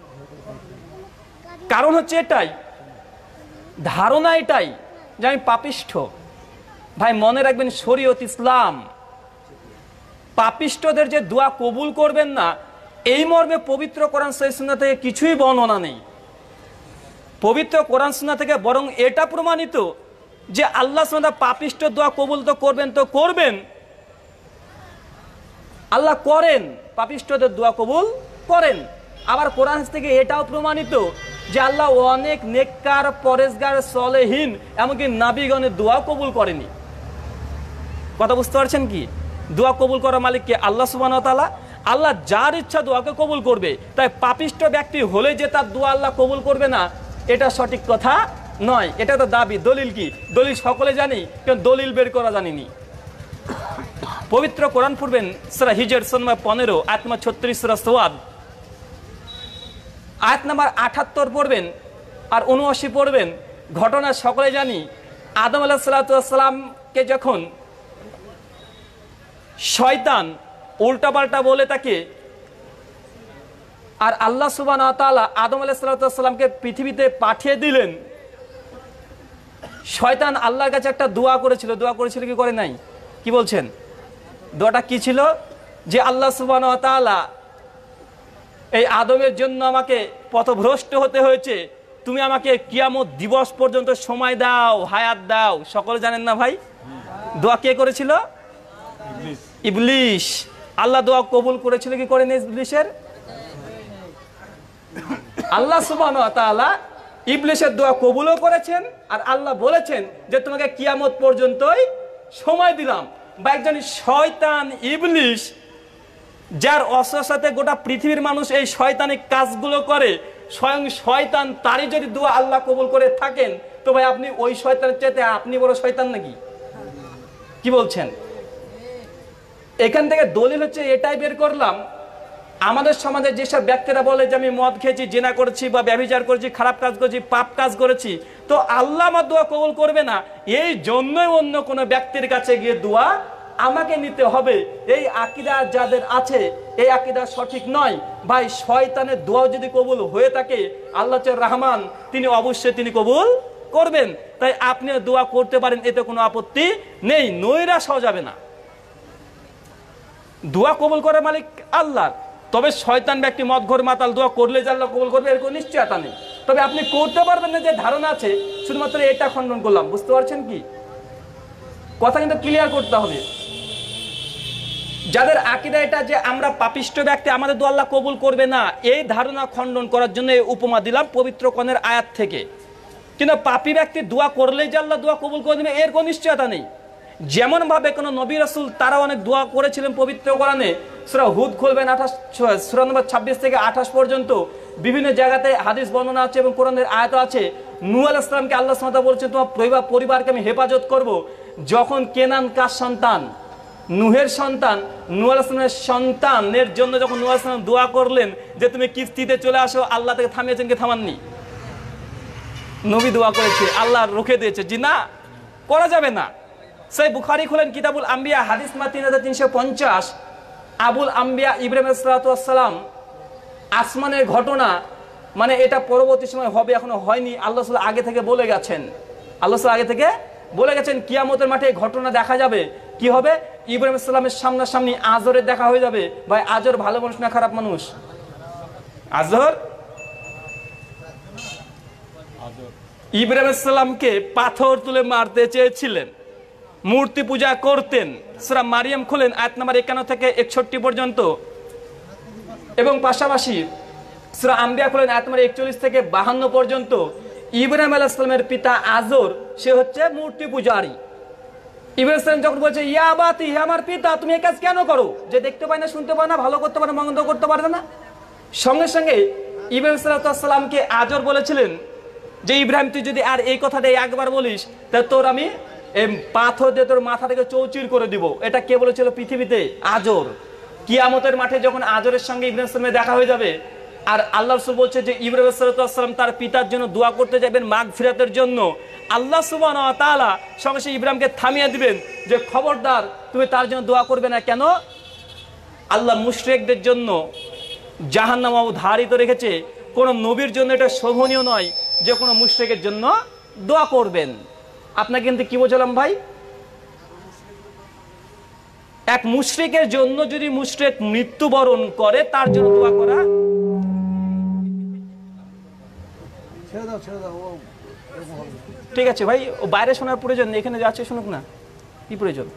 কারণ হচ্ছে এটাই, ধারণা এটাই যে আমি পাপিষ্ঠ। ভাই মনে রাখবেন, শরীয়ত ইসলাম পাপিষ্ঠদের যে দোয়া কবুল করবেন না এই মর্মে পবিত্র কোরআন সহিহ সুন্নাহ থেকে কিছুই বর্ণনা নেই। পবিত্র কোরআন সুন্নাহ থেকে বরং এটা প্রমাণিত যে আল্লাহ সুবহানাহু ওয়া তাআলা পাপিষ্ঠ দোয়া কবুল তো করবেন, আল্লাহ করেন, পাপিষ্ঠদের দোয়া কবুল করেন। আবার কোরআন থেকে এটাও প্রমাণিত যে আল্লাহ অনেক নেককার, পরেজগার, সলেহীন, এমনকি নবীগণের দোয়া কবুল করেনি। কথা বুঝতে পারছেন কি? দোয়া কবুল করার মালিক কে? আল্লাহ সুবহানাহু ওয়া তাআলা। আল্লাহ যার ইচ্ছা দোয়াকে কবুল করবে। তাই পাপিষ্ঠ ব্যক্তি হলে যে তার দোয়া আল্লাহ কবুল করবে না এটা সঠিক কথা নয়, এটা তো দাবি। দলিল কি? দলিল সকলে জানি, কিন্তু দলিল বের করা জানিনি। পবিত্র কোরআন পড়বেন, সূরা হিজর সূরা 15 আয়াত নম্বর 36, সূরা সওয়াদ আয়াত নম্বর 78 পড়বেন আর 79 পড়বেন। ঘটনা সকলে জানি, আদম আলাইহিস সালামকে যখন শয়তান উল্টাপাল্টা বলে তাকে, আর আল্লাহ সুবহানাহু ওয়া তাআলা আদম আলাইহিস সালামকে পৃথিবীতে পাঠিয়ে দিলেন, শয়তান আল্লাহর কাছে একটা দোয়া করেছিল কি করে নাই? কি বলছেন? দোয়াটা কি ছিল? যে আল্লাহ সুবহানাহু ওয়া তাআলা এই আদমের জন্য আমাকে পথভ্রষ্ট হতে হয়েছে, তুমি আমাকে কিয়ামত দিবস পর্যন্ত সময় দাও, হায়াত দাও। সকলে জানেন না ভাই? দোয়া কে করেছিল? ইবলিস। আল্লাহ দোয়া কবুল করেছিল কি করেনি ইবলিসের? আল্লাহ সুবহানাহু ওয়া তাআলা ইবলিসের দোয়া কবুলও করেছেন, আর আল্লাহ বলেছেন যে তোমাকে কিয়ামত পর্যন্তই সময় দিলাম। বা একজন শয়তান ইবলিস যার অস্বসাথে গোটা পৃথিবীর মানুষ এই শয়তানিক কাজগুলো করে, স্বয়ং শয়তান তারই যদি দোয়া আল্লাহ কবুল করে থাকেন, তো ভাই আপনি ওই শয়তানের চাইতে আপনি বড় শয়তান নাকি? কি বলছেন? এখান থেকে দলিল হচ্ছে এটাই বের করলাম, আমাদের সমাজে যেসব ব্যক্তিরা বলে যে আমি মদ খেয়েছি, জেনা করেছি বা ব্যভিচার করেছি, খারাপ কাজ করেছি, পাপ কাজ করেছি, তো আল্লাহ আমার দোয়া কবুল করবে না, এই জন্যই অন্য কোনো ব্যক্তির কাছে গিয়ে দোয়া আমাকে নিতে হবে, এই আকীদা যাদের আছে এই আকীদা সঠিক নয়। ভাই শয়তানের দোয়া যদি কবুল হয়ে থাকে, আল্লাহ রহমান তিনি অবশ্যই তিনি কবুল করবেন। তাই আপনি দোয়া করতে পারেন, এতে কোনো আপত্তি নেই, নৈরাশ হওয়া যাবে না। দোয়া কবুল করে মালিক আল্লাহ। তবে শয়তান ব্যক্তি মদঘর মাতাল দোয়া করলে যে আল্লাহ কবুল করবে এর কোনো নিশ্চয়তা নেই। তবে আপনি করতে পারবেন না যে ধারণা আছে, শুধুমাত্র এটা খণ্ডন করলাম। বুঝতে পারছেন কি? কথা কিন্তু ক্লিয়ার করতে হবে। যাদের আকীদা এটা যে আমরা পাপিষ্ট ব্যক্তি, আমাদের দোয়া আল্লাহ কবুল করবে না, এই ধারণা খণ্ডন করার জন্য এই উপমা দিলাম পবিত্র কোরআনের আয়াত থেকে। কিন্তু পাপী ব্যক্তি দোয়া করলেই যে আল্লাহ দোয়া কবুল করে দেবে এর কোনো নিশ্চয়তা নেই। যেমন ভাবে কোন নবী রাসূল তারা অনেক দোয়া করেছিলেন পবিত্র কোরআনে, সূরা হুদ খুলবেন 28 সূরা নম্বর 26 থেকে 28 পর্যন্ত বিভিন্ন জায়গাতে হাদিস বর্ণনা আছে এবং কোরআনের আয়াত আছে। নূহ আলাইহিস সালামকে আল্লাহ সুবহানাহু ওয়া তাআলা বলেছেন তোমার পরিবারকে আমি হেফাজত করব। যখন কেনান কার সন্তান? নূহের সন্তান। নূহ আলাইহিস সালামের সন্তানের জন্য যখন নূহ আলাইহিস সালাম দোয়া করলেন যে তুমি কিস্তিতে চলে আসো, আল্লাহ তাকে থামিয়েছেন কি থামাননি? নবী দোয়া করেছে, আল্লাহ রুখে দিয়েছে, জি না, করা যাবে না। সেই বুখারী খুলেন কিতাবুল আম্বিয়া হাদিস নাম্বার 3350, আবুল আম্বিয়া ইব্রাহিম আলাইহিস সালাম আসমানের ঘটনা, মানে এটা পরবর্তী সময় হবে, এখনো হয়নি, আল্লাহ রাসূল আগে থেকে বলে গেছেন। আল্লাহ রাসূল আগে থেকে বলে গেছেন কিয়ামতের মাঠে এই ঘটনা দেখা যাবে। কি হবে? ইব্রাহিম আলাইহিস সালামের সামনাসামনি আজরের দেখা হয়ে যাবে। ভাই আজর ভালো মানুষ না খারাপ মানুষ? আজর ইব্রাহিম আলাইহিস সালামকে পাথর তুলে মারতে চেয়েছিলেন, মূর্তি পূজা করতেন। সূরা মারিয়াম খুলেন আয়াত নাম্বার 51 থেকে 61 পর্যন্ত, এবং পাশাপাশি সূরা আম্বিয়া খুলেন আয়াত নাম্বার 41 থেকে 52 পর্যন্ত। ইব্রাহিম আলাইহিস সালামের পিতা আজর সে হচ্ছে মূর্তি পূজারী। ইব্রাহিম সালাম যখন বলছে ইয়া আবাতি, হে আমার পিতা তুমি এই কাজ কেন করো, যে দেখতে পায় না, শুনতে পায় না, ভালো করতে পারে না, মন্দ করতে পারে না। সঙ্গে সঙ্গে ইব্রাহিম সালামকে আজর বলেছিলেন যে ইব্রাহিম তুই যদি আর এই কথাটা একবার বলিস তা তোর আমি পাথর দিয়ে তোর মাথা থেকে চৌচির করে দিব। এটা কে বলেছিল পৃথিবীতে? আজর। কিয়ামতের মাঠে যখন আজরের সঙ্গে ইব্রাহিম সালামের দেখা হয়ে যাবে, আর আল্লাহ রাসূল বলছে যে ইব্রাহিম সালাম তার পিতার জন্য দোয়া করতে যাবেন মাগফিরাতের জন্য, আল্লাহ সুবহানাহু ওয়া তাআলা সঙ্গে সঙ্গে ইব্রাহিমকে থামিয়ে দিবেন যে খবরদার তুমি তার জন্য দোয়া করবে না। কেন? আল্লাহ মুশরিকদের জন্য জাহান্নাম অবধারিত রেখেছে। কোন নবীর জন্য এটা শোভনীয় নয় যে কোনো মুশরিকের জন্য দোয়া করবেন। আপনাকে কিন্তু কি বোঝালাম ভাই? এক মুশরিকের জন্য যদি মুশরিক মৃত্যুবরণ করে তার জন্য দোয়া করা, ঠিক আছে ভাই, ও বাইরে শোনার প্রয়োজন নেই, এখানে যাচ্ছে শুনুক না, কি প্রয়োজন?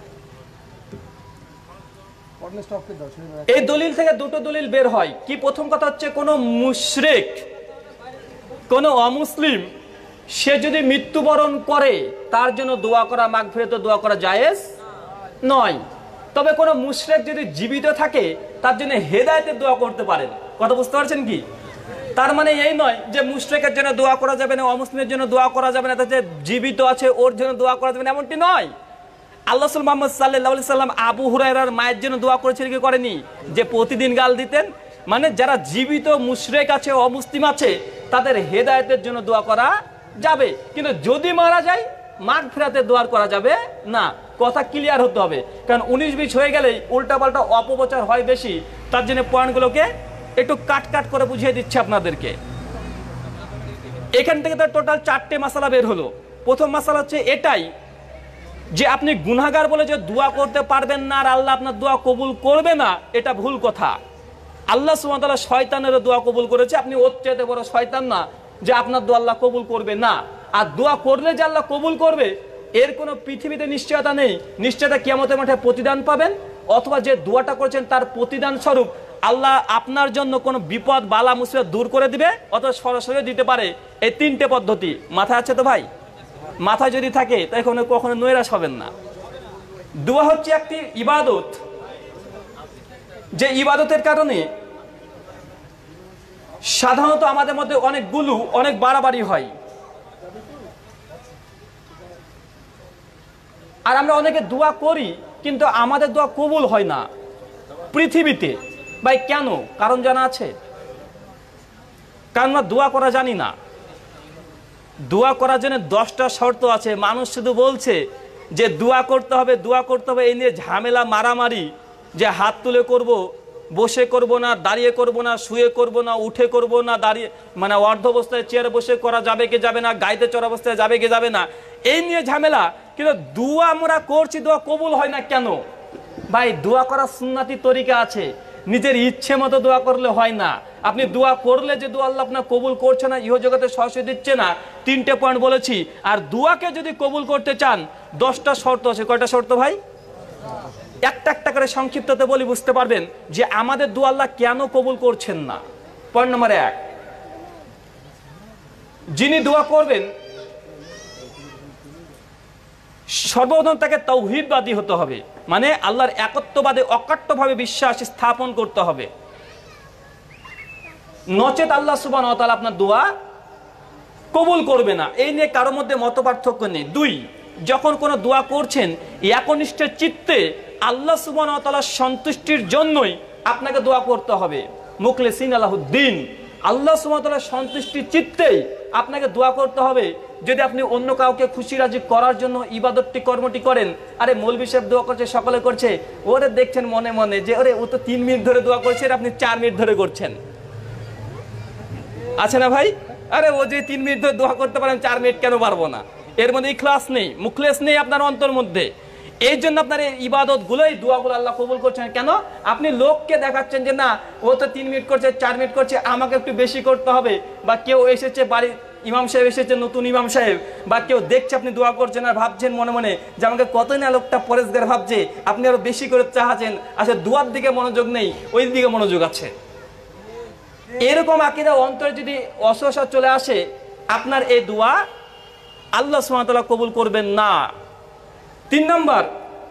এই দলিল থেকে দুটো দলিল বের হয়। কি? প্রথম কথা হচ্ছে কোন মুশরিক, কোন অমুসলিম সে যদি মৃত্যুবরণ করে তার জন্য দোয়া করা, মাগফিরাতের দোয়া করা জায়েজ নয়। তবে কোন মুশরিক যদি জীবিত থাকে তার জন্য হেদায়েতের দোয়া করতে পারেন। কথা বুঝতে পারছেন কি? তার মানে এই নয় যে মুশরিকের জন্য দোয়া করা যাবে না, অমুসলিমের জন্য দোয়া করা যাবে না, তাতে জীবিত আছে ওর জন্য দোয়া করা যাবে না, এমনটি নয়। আল্লাহ রাসূল মুহাম্মদ সাল্লাল্লাহু আলাইহি সাল্লাম আবু হুরায়রার মায়ের জন্য দোয়া করেছিলেন কি করেনি? যে প্রতিদিন গাল দিতেন। মানে যারা জীবিত মুশরিক আছে, অমুসলিম আছে, তাদের হেদায়েতের জন্য দোয়া করা যাবে, কিন্তু যদি মারা যায় মাগফিরাতের দোয়া করা যাবে না। কথা ক্লিয়ার হতে হবে, কারণ 19-20 হয়ে গেলেই উল্টাপাল্টা অপপ্রচার হয় বেশি। তার জন্য পয়েন্টগুলোকে একটু কাট করে বুঝিয়ে দিচ্ছে আপনাদেরকে। এখান থেকে তো টোটাল 4টে মাসালা বের হলো। প্রথম মাসালা হচ্ছে এটাই যে আপনি গুনাহগার বলে যে দোয়া করতে পারবেন না আর আল্লাহ আপনার দোয়া কবুল করবে না, এটা ভুল কথা। আল্লাহ সুবহানাহু ওয়া তাআলা শয়তানের দোয়া কবুল করেছে, আপনি ওর চাইতে বড় শয়তান না যে আপনার দোয়া আল্লাহ কবুল করবে না। আর দোয়া করলে যে আল্লাহ কবুল করবে এর কোনো পৃথিবীতে নিশ্চয়তা নেই। নিশ্চয়তা কিয়ামতের মাঠে প্রতিদান পাবেন, অথবা যে দোয়াটা করেছেন তার প্রতিদান স্বরূপ আল্লাহ আপনার জন্য কোনো বিপদ বালা মুসিবত দূর করে দিবে, অথবা সরাসরি দিতে পারে। এই 3টে পদ্ধতি মাথায় আছে তো ভাই? মাথায় যদি থাকে তাই কখনো নৈরাশ হবেন না। দোয়া হচ্ছে একটি ইবাদত। যে ইবাদতের কারণে সাধারণত আমাদের মধ্যে অনেক বাড়াবাড়ি হয়, আর আমরা অনেকে দোয়া করি কিন্তু আমাদের দোয়া কবুল হয় না পৃথিবীতে। ভাই কেন? কারণ জানা আছে? কারণ আমরা দোয়া করা জানি না। দোয়া করার জন্য 10টা শর্ত আছে। মানুষ শুধু বলছে যে দোয়া করতে হবে, দোয়া করতে হবে, এই নিয়ে ঝামেলা মারামারি, যে হাত তুলে করব, বসে করব না, দাঁড়িয়ে করব না, শুয়ে করব না, উঠে করব না, দাঁড়িয়ে মানে অর্ধ অবস্থায় চেয়ারে বসে করা যাবে কি যাবে না, গাইতে চড়া অবস্থায় যাবে কি যাবে না, এই নিয়ে ঝামেলা। কিন্তু দোয়া আমরা করছি, দোয়া কবুল হয় না কেন? ভাই দোয়া করার সুন্নাতি তরিকা আছে, নিজের ইচ্ছে মতো দোয়া করলে হয় না। আপনি দোয়া করলে যে দোয়া আল্লাহ আপনার কবুল করছে না, ইহ জগতে সরাসরি দিচ্ছে না, 3টে পয়েন্ট বলেছি। আর দোয়াকে যদি কবুল করতে চান 10টা শর্ত আছে। কয়টা শর্ত ভাই? একটা একটা করে সংক্ষিপ্ততে বলি, বুঝতে পারবেন যে আমাদের দোয়া আল্লাহ কেন কবুল করছেন না। পয়েন্ট নম্বর 1, যিনি দোয়া করবেন সর্বপ্রথম তাকে তাওহীদবাদী হতে হবে, মানে আল্লাহর একত্ববাদে অকাট্যভাবে বিশ্বাস স্থাপন করতে হবে, নচেত আল্লাহ সুবহানাহু ওয়া তাআলা আপনার দোয়া কবুল করবে না। এই নিয়ে কারোর মধ্যে মতপার্থক্য নেই। 2, যখন কোনো দোয়া করছেন একনিষ্ঠ চিত্তে আল্লাহ সুবহানাহু ওয়া তাআলার সন্তুষ্টির জন্যই আপনাকে দোয়া করতে হবে। মুখলিসিন লাহুদ্দিন, আল্লাহ সুবহানাহু ওয়া তাআলার সন্তুষ্টির চিত্তেই আপনাকে দোয়া করতে হবে। যদি আপনি অন্য কাউকে খুশি রাজি করার জন্য ইবাদতটি কর্মটি করেন, আরে মৌলভী সাহেব দোয়া করছে, সকলে করছে, ওরে দেখছেন মনে মনে যে ওরে ও তো 3 মিনিট ধরে দোয়া করছে, আপনি 4 মিনিট ধরে করছেন, আছে না ভাই? আরে ও যে 3 মিনিট ধরে দোয়া করতে পারেন, 4 মিনিট কেন পারবো না? এর মধ্যে ইখলাস নেই, মুখলেস নেই আপনার অন্তর মধ্যে। এই জন্য আপনার এই ইবাদত গুলোই দোয়াগুলো আল্লাহ কবুল করছেন। কেন? আপনি লোককে দেখাচ্ছেন যে না ও তো 3 মিনিট করছে, 4 মিনিট করছে, আমাকে একটু বেশি করতে হবে। বা কেউ এসেছে বাড়ির ইমাম সাহেব এসেছে, নতুন ইমাম সাহেব, বা কেউ দেখছে আপনি দোয়া করছেন আর ভাবছেন মনে মনে যে আমাকে কতই না লোকটা পরেশগার ভাবছে, আপনি আরো বেশি করে চাহাচ্ছেন। আসলে দোয়ার দিকে মনোযোগ নেই, ওই দিকে মনোযোগ আছে। এরকম আকীদা অন্তরে যদি অসহসা চলে আসে, আপনার এই দোয়া আল্লাহ সুবহানাহু ওয়া তাআলা কবুল করবেন না। 3 নম্বর,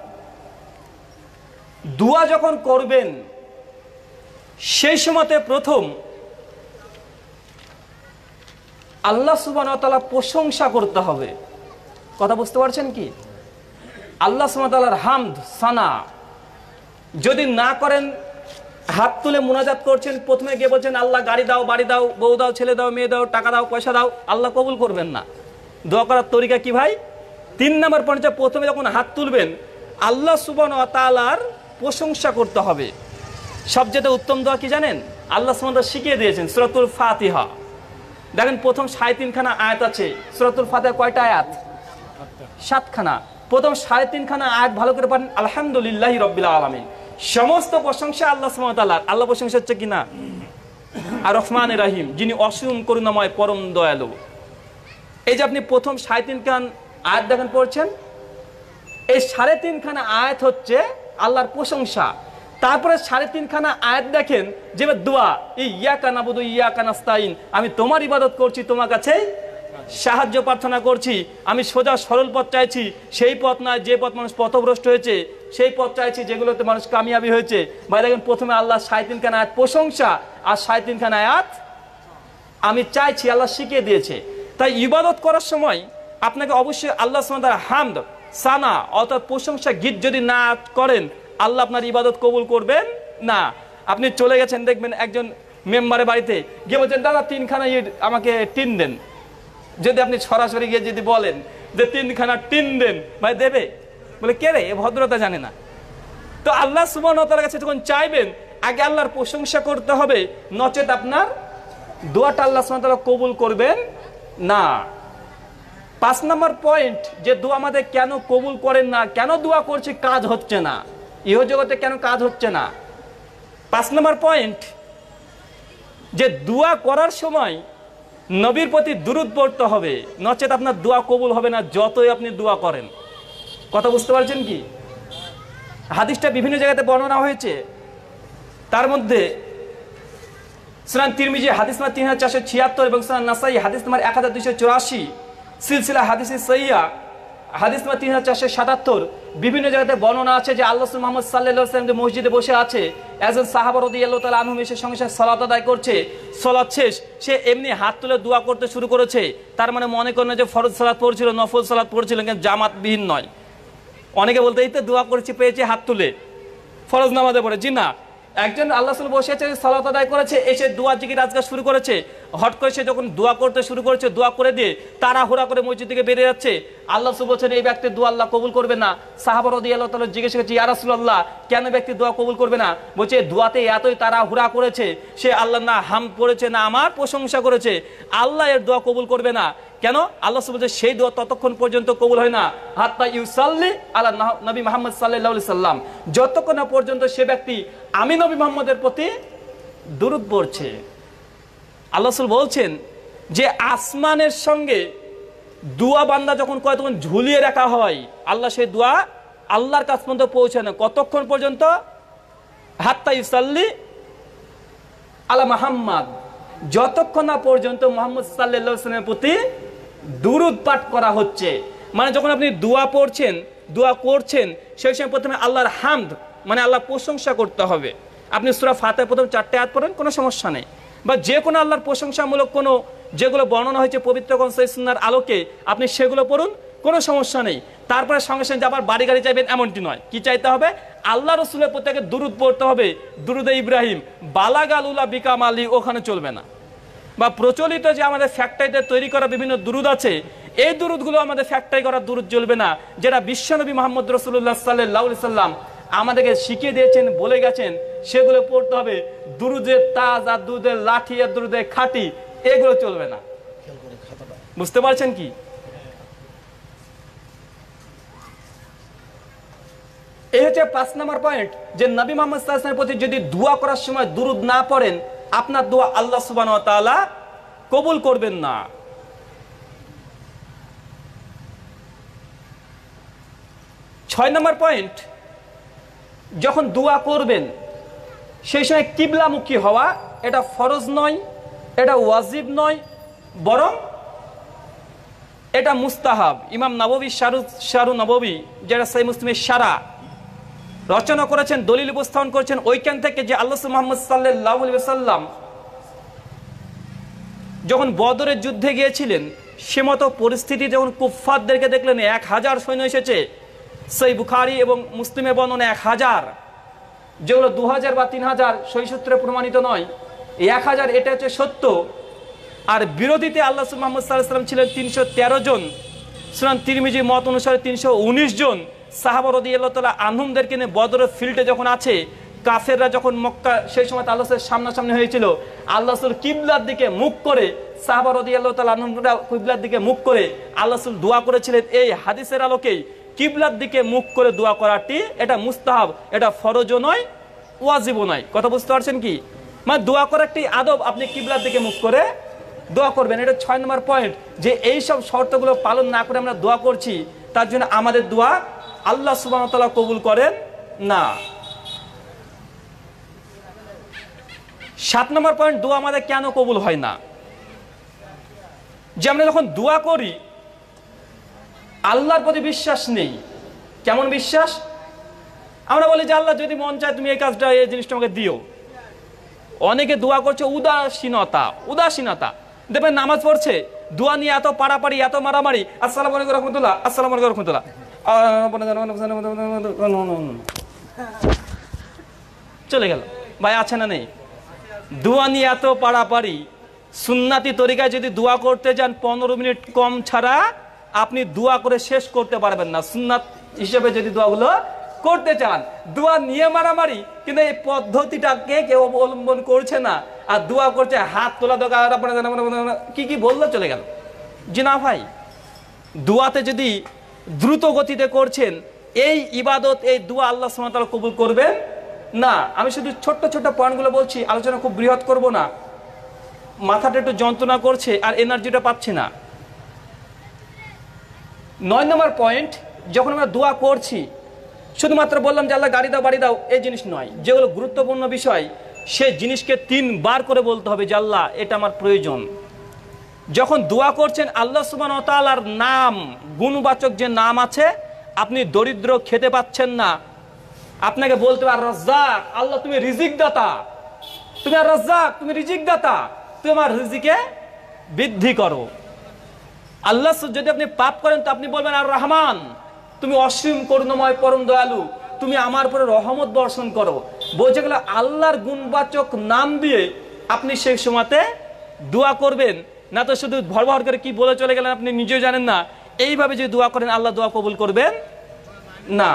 দোয়া যখন করবেন সেই সময়তে প্রথম আল্লাহ সুবহানাহু ওয়া তাআলা প্রশংসা করতে হবে। কথা বুঝতে পারছেন কি? আল্লাহ সুবহানাহু ওয়া তাআলার হামদ সানা যদি না করেন, হাত তুলে মুনাজাত করছেন, প্রথমে গিয়ে বলছেন আল্লাহ গাড়ি দাও, বাড়ি দাও, বউ দাও, ছেলে দাও, মেয়ে দাও, টাকা দাও, পয়সা দাও, আল্লাহ কবুল করবেন না। দোয়া করার তরিকা কি ভাই? 3 নম্বর পয়েন্টে প্রথমে যখন হাত তুলবেন আল্লাহ সুবহানাহু ওয়া তাআলার প্রশংসা করতে হবে। সবচেয়ে উত্তম দোয়া কি জানেন? আল্লাহ সুবহানাহু ওয়া তাআলা শিখিয়ে দিয়েছেন, সূরাতুল ফাতিহা। দেখেন প্রথম 3.5 খানা আয়াত আছে। সূরাতুল ফাতিহা কয়টা আয়াত? 7 খানা। প্রথম 3.5 খানা আয়াত ভালো করে পড়েন, আলহামদুলিল্লাহি রাব্বিল আলামিন, সমস্ত প্রশংসা আল্লাহ সুবহানাহু ওয়া তাআলার। আল্লাহ প্রশংসা হচ্ছে কিনা? আর রহমানির রহিম, যিনি অসীম করুণাময়, পরম দয়ালু। এই যে আপনি প্রথম 3.5 খান আয়াত দেখেন পড়ছেন, এই 3.5 খানা আয়াত হচ্ছে আল্লাহর প্রশংসা। তারপরে 3.5 খানা আয়াত দেখেন যে দোয়া, ইয়াকা নাবুদু ইয়াকা নাস্তাইন, আমি তোমার ইবাদত করছি, তোমার কাছে সাহায্য প্রার্থনা করছি, আমি সোজা সরল পথ চাইছি, সেই পথ নয় যে পথ মানুষ পথভ্রষ্ট হয়েছে, সেই পথ চাইছি যেগুলোতে মানুষ কামিয়াবি হয়েছে। ভাই দেখেন প্রথমে আল্লাহ 3.5 খানা আয়াত প্রশংসা, আর 3.5 খানা আয়াত আমি চাইছি, আল্লাহ শিখিয়ে দিয়েছে। তাই ইবাদত করার সময় আপনাকে অবশ্যই আল্লাহ সুবহানাহু ওয়া তাআলার হামদ সানা অর্থাৎ প্রশংসা গীত যদি না করেন, আল্লাহ আপনার ইবাদত কবুল করবেন না। আপনি চলে গেছেন, দেখবেন একজন মেম্বারের বাড়িতে গিয়ে বলছেন দাদা 3 খানা ইট আমাকে টিন দেন। যদি আপনি সরাসরি গিয়ে যদি বলেন যে 3 খানা টিন দেন, ভাই দেবে? বলে কে রে, এ ভদ্রতা জানে না। তো আল্লাহ সুবহানাহু ওয়া তাআলার কাছে যখন চাইবেন আগে আল্লাহর প্রশংসা করতে হবে, নচেত আপনার দোয়াটা আল্লাহ সুবহানাহু ওয়া তাআলা কবুল করবেন না। 5 নম্বর পয়েন্ট, যে দোয়া আমাদের কেন কবুল করেন না, কেন দোয়া করছি কাজ হচ্ছে না, ইহ জগতে কেন কাজ হচ্ছে না। 5 নম্বর পয়েন্ট, যে দোয়া করার সময় নবীর প্রতি দুরূদ পড়তে হবে, নচেত আপনার দোয়া কবুল হবে না যতই আপনি দোয়া করেন। কথা বুঝতে পারছেন কি? হাদিসটা বিভিন্ন জায়গাতে বর্ণনা হয়েছে, তার মধ্যে সুনান তিরমিজি হাদিস নাম্বার 3476 এবং সুনান নাসাই হাদিস নাম্বার 1284, সিলসিলা হাদিসে সহিহা হাদিস নাম্বার 3477 বিভিন্ন জায়গাতে বর্ণনা আছে যে আল্লাহ রাসূল মুহাম্মদ সাল্লাল্লাহু আলাইহি ওয়াসাল্লাম মসজিদে বসে আছে, একজন সাহাবা রাদিয়াল্লাহু তাআলা আনহু এসে সঙ্গে সঙ্গে সালাত আদায় করছে। সালাত শেষ, সে এমনি হাত তুলে দোয়া করতে শুরু করেছে। তার মানে মনে করেন যে ফরজ সালাত পড়ছিল, নফল সালাত পড়ছিল, কিন্তু জামাতবিহীন নয়। অনেকে বলতে এই তো দোয়া করেছি পেয়েছে হাত তুলে, ফরজ নামাজে পড়ে। জি না, একজন আল্লাহ রাসূল বসে আছে, সালাত আদায় করেছে, এসে দোয়া জিকির আজকাল শুরু করেছে। হট করে সে যখন দোয়া করতে শুরু করেছে, দোয়া করে দিয়ে তাড়াহুড়া করে মসজিদ থেকে বেরিয়ে যাচ্ছে। আল্লাহ রাসূল বলছেন এই ব্যক্তির দোয়া আল্লাহ কবুল করবে না। সাহাবা রাদিয়াল্লাহু তাআলা জিজ্ঞেস করেছে, ইয়া রাসূলুল্লাহ, কেন ব্যক্তি দোয়া কবুল করবে না? বলছে দোয়াতে এতই তাড়াহুড়া করেছে, সে আল্লাহ না হামদ পড়েছে না আমার প্রশংসা করেছে, আল্লাহ এর দোয়া কবুল করবে না। কেন? আল্লাহ রাসূল বলছে সেই দোয়া ততক্ষণ পর্যন্ত কবুল হয় না হাত্তা ইউসাল্লি আলা নবী মুহাম্মদ সাল্লাল্লাহু আলাইহি সাল্লাম, যতক্ষণ না পর্যন্ত সে ব্যক্তি আমি নবী মুহাম্মদের প্রতি দুরূদ পড়ছে। আল্লাহ রাসূল বলছেন যে আসমানের সঙ্গে দোয়া বান্দা যখন করে তখন ঝুলিয়ে রাখা হয়, আল্লাহ সেই দোয়া আল্লাহর কাছ পর্যন্ত পৌঁছে না। কতক্ষণ পর্যন্ত? হাত্তা ইউসাল্লি আলা মুহাম্মদ, যতক্ষণ না পর্যন্ত মুহাম্মদ সাল্লাল্লাহু আলাইহি ওয়াসাল্লামের প্রতি দুরূদ পাঠ করা হচ্ছে। মানে যখন আপনি দোয়া পড়ছেন, দোয়া করছেন, সেই সময় প্রথমে আল্লাহর হামদ মানে আল্লাহ প্রশংসা করতে হবে। আপনি সূরা ফাতিহার প্রথম 4টে আয়াত পড়েন, কোনো সমস্যা নেই, বা যে কোনো আল্লাহর প্রশংসামূলক কোনো যেগুলো বর্ণনা হয়েছে পবিত্র কোরআন সুন্নাহর আলোকে আপনি সেগুলো পড়ুন, কোনো সমস্যা নেই। তারপরে সঙ্গে সঙ্গে আবার বাড়ি গাড়ি চাইবেন এমনটি নয়। কি চাইতে হবে? আল্লাহ রাসূলের প্রতি দুরূদ পড়তে হবে, দুরূদে ইব্রাহিম, বালাগালুলা বিকামালি ওখানে চলবে না। বা প্রচলিত যে আমাদের ফ্যাক্টরিতে তৈরি করা বিভিন্ন দুরূদ আছে, এই দুরূদগুলো আমাদের ফ্যাক্টরি করা দুরূদ চলবে না, যেটা বিশ্বনবী মুহাম্মদ রাসূলুল্লাহ সাল্লাল্লাহু আলাইহি সাল্লাম আমাদেরকে শিখিয়ে দিয়েছেন, বলে গেছেন, সেগুলো পড়তে হবে। দুরূদের তাজ আর দুরূদের লাঠি আর দুরূদের খাঁটি এগুলো চলবে না। বুঝতে পারছেন কি? এই হচ্ছে 5 নম্বর পয়েন্ট, যে নবী মুহাম্মদ সাল্লাল্লাহু আলাইহি ওয়াসাল্লামের প্রতি যদি দোয়া করার সময় দুরূদ না পড়েন, আপনার দোয়া আল্লাহ সুবহানাহু ওয়া তাআলা কবুল করবেন না। 6 নম্বর পয়েন্ট, যখন দোয়া করবেন সেই সময় কিবলামুখী হওয়া এটা ফরজ নয়, এটা ওয়াজিব নয়, বরং এটা মুস্তাহাব। ইমাম নববী শারু নববী, যারা সহিহ মুসলিমের সারা রচনা করেছেন, দলিল উপস্থাপন করেছেন ওইখান থেকে, যে আল্লাহ মুহাম্মদ সাল্লাল্লাহু আলাইহি ওয়াসাল্লাম যখন বদরের যুদ্ধে গিয়েছিলেন, সে মতো পরিস্থিতি যখন কুফফারদেরকে দেখলেন 1000 সৈন্য এসেছে, সহিহ বুখারী এবং মুসলিমে বর্ণনা 1000, যেগুলো 2000 বা 3000 সহিহ সূত্রে প্রমাণিত নয়, 1000 এটা হচ্ছে সত্য। আর বিরোধীতে আল্লাহ মুহাম্মদ সাল্লাল্লাহু আলাইহি ওয়াসাল্লাম ছিলেন 313 জন। সুনান তিরমিজি মত অনুসারে 319 জন সাহাবা রাদিয়াল্লাহু তাআলা আনহুমদেরকে নিয়ে বদরের ফিল্ডে যখন আছে, কাফেররা যখন মক্কা সেই সময় আল্লাহর সামনাসামনি হয়েছিল, আল্লাহ রাসূল কিবলার দিকে মুখ করে, সাহাবা রাদিয়াল্লাহু তাআলা আনহুমরা কিবলার দিকে মুখ করে আল্লাহ রাসূল দোয়া করেছিলেন। এই হাদিসের আলোকেই কিবলার দিকে মুখ করে দোয়া করাটি এটা মুস্তাহাব, এটা ফরজও নয়, ওয়াজিবও নয়। কথা বুঝতে পারছেন কি? মানে দোয়া করার একটি আদব, আপনি কিবলার দিকে মুখ করে দোয়া করবেন। এটা 6 নম্বর পয়েন্ট, যে এই সব শর্তগুলো পালন না করে আমরা দোয়া করছি, তার জন্য আমাদের দোয়া আল্লাহ সুবহানাহু ওয়া তাআলা কবুল করেন না। 7 নম্বর পয়েন্ট, দোয়া আমাদের কেন কবুল হয় না? যে আমরা যখন দোয়া করি আল্লাহর প্রতি বিশ্বাস নেই। কেমন বিশ্বাস? আমরা বলি যে আল্লাহ যদি মন চায় তুমি এই কাজটা, এই জিনিসটা আমাকে দিও। অনেকে দোয়া করছে উদাসীনতা। দেখবেন নামাজ পড়ছে, দোয়া নিয়ে এত পাড়াপাড়ি, এত মারামারি, আসসালামু আলাইকুম রাহমাতুল্লাহ, আসসালামু আলাইকুম রাহমাতুল্লাহ, চলে গেল। ভাই আছে না নেই? দোয়া নিয়ে এত পাড়াপাড়ি। সুন্নাতি তরিকায় যদি দোয়া করতে যান 15 মিনিট কম ছাড়া আপনি দোয়া করে শেষ করতে পারবেন না। সুন্নাত হিসেবে যদি দোয়াগুলো করতে চান, দোয়া নিয়ে মারামারি, কিন্তু এই পদ্ধতিটাকে কেউ অবলম্বন করছে না, আর দোয়া করছে হাত তোলা দোকা, কি বললো চলে গেল। জি না ভাই, দোয়াতে যদি দ্রুত গতিতে করছেন, এই ইবাদত, এই দোয়া আল্লাহ সুবহানাহু ওয়া তাআলা কবুল করবেন না। আমি শুধু ছোট্ট ছোট্ট পয়েন্টগুলো বলছি, আলোচনা খুব বৃহৎ করব না, মাথাটা একটু যন্ত্রণা করছে আর এনার্জিটা পাচ্ছি না। 9 নম্বর পয়েন্ট, যখন আমরা দোয়া করছি শুধুমাত্র বললাম যে আল্লাহ গাড়ি দাও বাড়ি দাও, এই জিনিস নয়। যেগুলো গুরুত্বপূর্ণ বিষয় সেই জিনিসকে 3 বার করে বলতে হবে যে আল্লাহ এটা আমার প্রয়োজন, যখন দোয়া করছেন আল্লাহ সুবহানাহু ওয়া তাআলার নাম, গুণবাচক যে নাম আছে, আপনি দরিদ্র খেতে পাচ্ছেন না, আপনাকে বলতে হবে আর রাজ্জাক, আল্লাহ তুমি রিজিক দাতা, তুমি আর রাজ্জাক, তুমি রিজিক দাতা, তোমার রিজিকে বৃদ্ধি করো। আল্লাহ যদি আপনি পাপ করেন তো আপনি বলবেন আর রহমান, তুমি অসীম করুণাময় পরম দয়ালু, তুমি আমার উপরে রহমত বর্ষণ করো। বলছে গেলে আল্লাহর গুণবাচক নাম দিয়ে আপনি সেই সময়তে দোয়া করবেন, না তো শুধু ভরভর করে কি বলে চলে গেলেন আপনি নিজেও জানেন না। এইভাবে যদি দোয়া করেন আল্লাহ দোয়া কবুল করবেন না।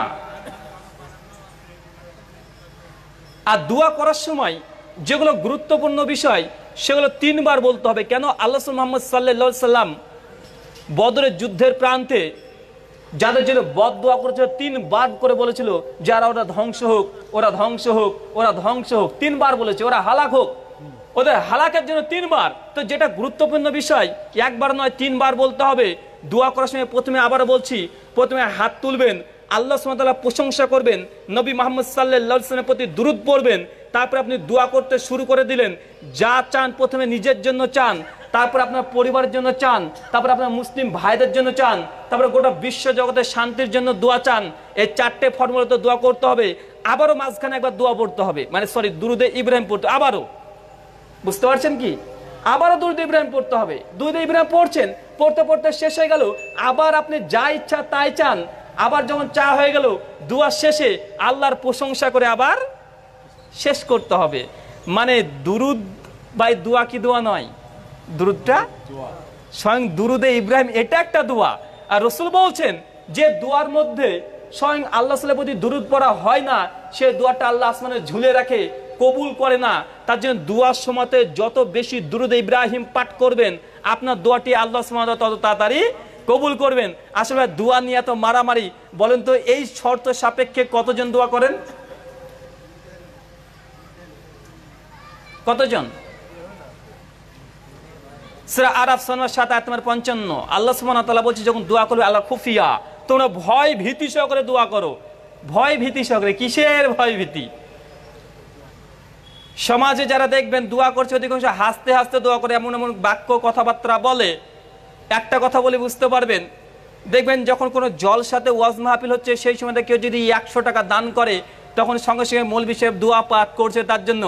আর দোয়া করার সময় যেগুলো গুরুত্বপূর্ণ বিষয় সেগুলো 3 বার বলতে হবে। কেন? আল্লাহ মুহাম্মদ সাল্লাল্লাহু আলাইহি সাল্লাম বদরের যুদ্ধের প্রান্তে যাদের জন্য বদ দোয়া করেছিল 3 বার করে বলেছিল, যারা ওরা ধ্বংস হোক, ওরা ধ্বংস হোক, ওরা ধ্বংস হোক, 3 বার বলেছে, ওরা হালাক হোক, ওদের হালাকের জন্য 3 বার। তো যেটা গুরুত্বপূর্ণ বিষয় একবার নয় 3 বার বলতে হবে। দোয়া করার সময় প্রথমে আবারও বলছি, প্রথমে হাত তুলবেন, আল্লাহ সুবহানাহু ওয়া তাআলা প্রশংসা করবেন, নবী মুহাম্মদ সাল্লাল্লাহু আলাইহি ওয়াসাল্লামের প্রতি দুরূদ পড়বেন, তারপর আপনি দোয়া করতে শুরু করে দিলেন। যা চান প্রথমে নিজের জন্য চান, তারপর আপনার পরিবারের জন্য চান, তারপর আপনার মুসলিম ভাইদের জন্য চান, তারপরে গোটা বিশ্ব জগতের শান্তির জন্য দোয়া চান। এই 4টে ফর্মুলাতে দোয়া করতে হবে। আবারও মাঝখানে একবার দোয়া পড়তে হবে, মানে দুরুদে ইব্রাহিম পড়তে, আবারও, বুঝতে পারছেন কি? আবারও দুরুদে ইব্রাহিম পড়তে হবে। দুরুদে ইব্রাহিম পড়ছেন, পড়তে পড়তে শেষ হয়ে গেল, আবার আপনি যা ইচ্ছা তাই চান। আবার যখন চা হয়ে গেল, দোয়া শেষে আল্লাহর প্রশংসা করে আবার শেষ করতে হবে। মানে দুরুদ বাই দোয়া কি দোয়া নয়, দুরুদটা স্বয়ং দুরুদে ইব্রাহিম, এটা একটা দোয়া। আর রাসূল বলছেন যে দোয়ার মধ্যে স্বয়ং আল্লাহ সাল্লাল্লাহু আলাইহি ওয়াসাল্লামের প্রতি দুরুদ পড়া হয় না, সে দোয়াটা আল্লাহ আসমানে ঝুলে রাখে, কবুল করে না। তার জন্য দোয়ার সময়তে যত বেশি দুরুদে ইব্রাহিম পাঠ করবেন, আপনার দোয়াটি আল্লাহ সুবহানাহু ওয়া তাআলা তত তাড়াতাড়ি কবুল করবেন। আসলে দোয়া নিয়ে এত মারামারি, বলেন তো এই শর্ত সাপেক্ষে কতজন দোয়া করেন? কতজন? সূরা আরাফ 7 আয়াত নম্বর 55 আল্লাহ সুবহানাহু ওয়া তাআলা বলছে যখন দোয়া করবে আল্লাহ খুফিয়া, তোমরা ভয় ভীতি সহকারে দোয়া করো। ভয় ভীতি সহকারে, কিসের ভয় ভীতি? সমাজে যারা দেখবেন দোয়া করছে অধিকাংশ হাসতে হাসতে দোয়া করে, এমন এমন বাক্য কথাবার্তা বলে। একটা কথা বলে বুঝতে পারবেন, দেখবেন যখন কোনো জলসাতে ওয়াজ মাহফিল হচ্ছে সেই সময় কেউ যদি 100 টাকা দান করে, তখন সঙ্গে সঙ্গে মৌলভী সাহেব দোয়া পাঠ করছে তার জন্য,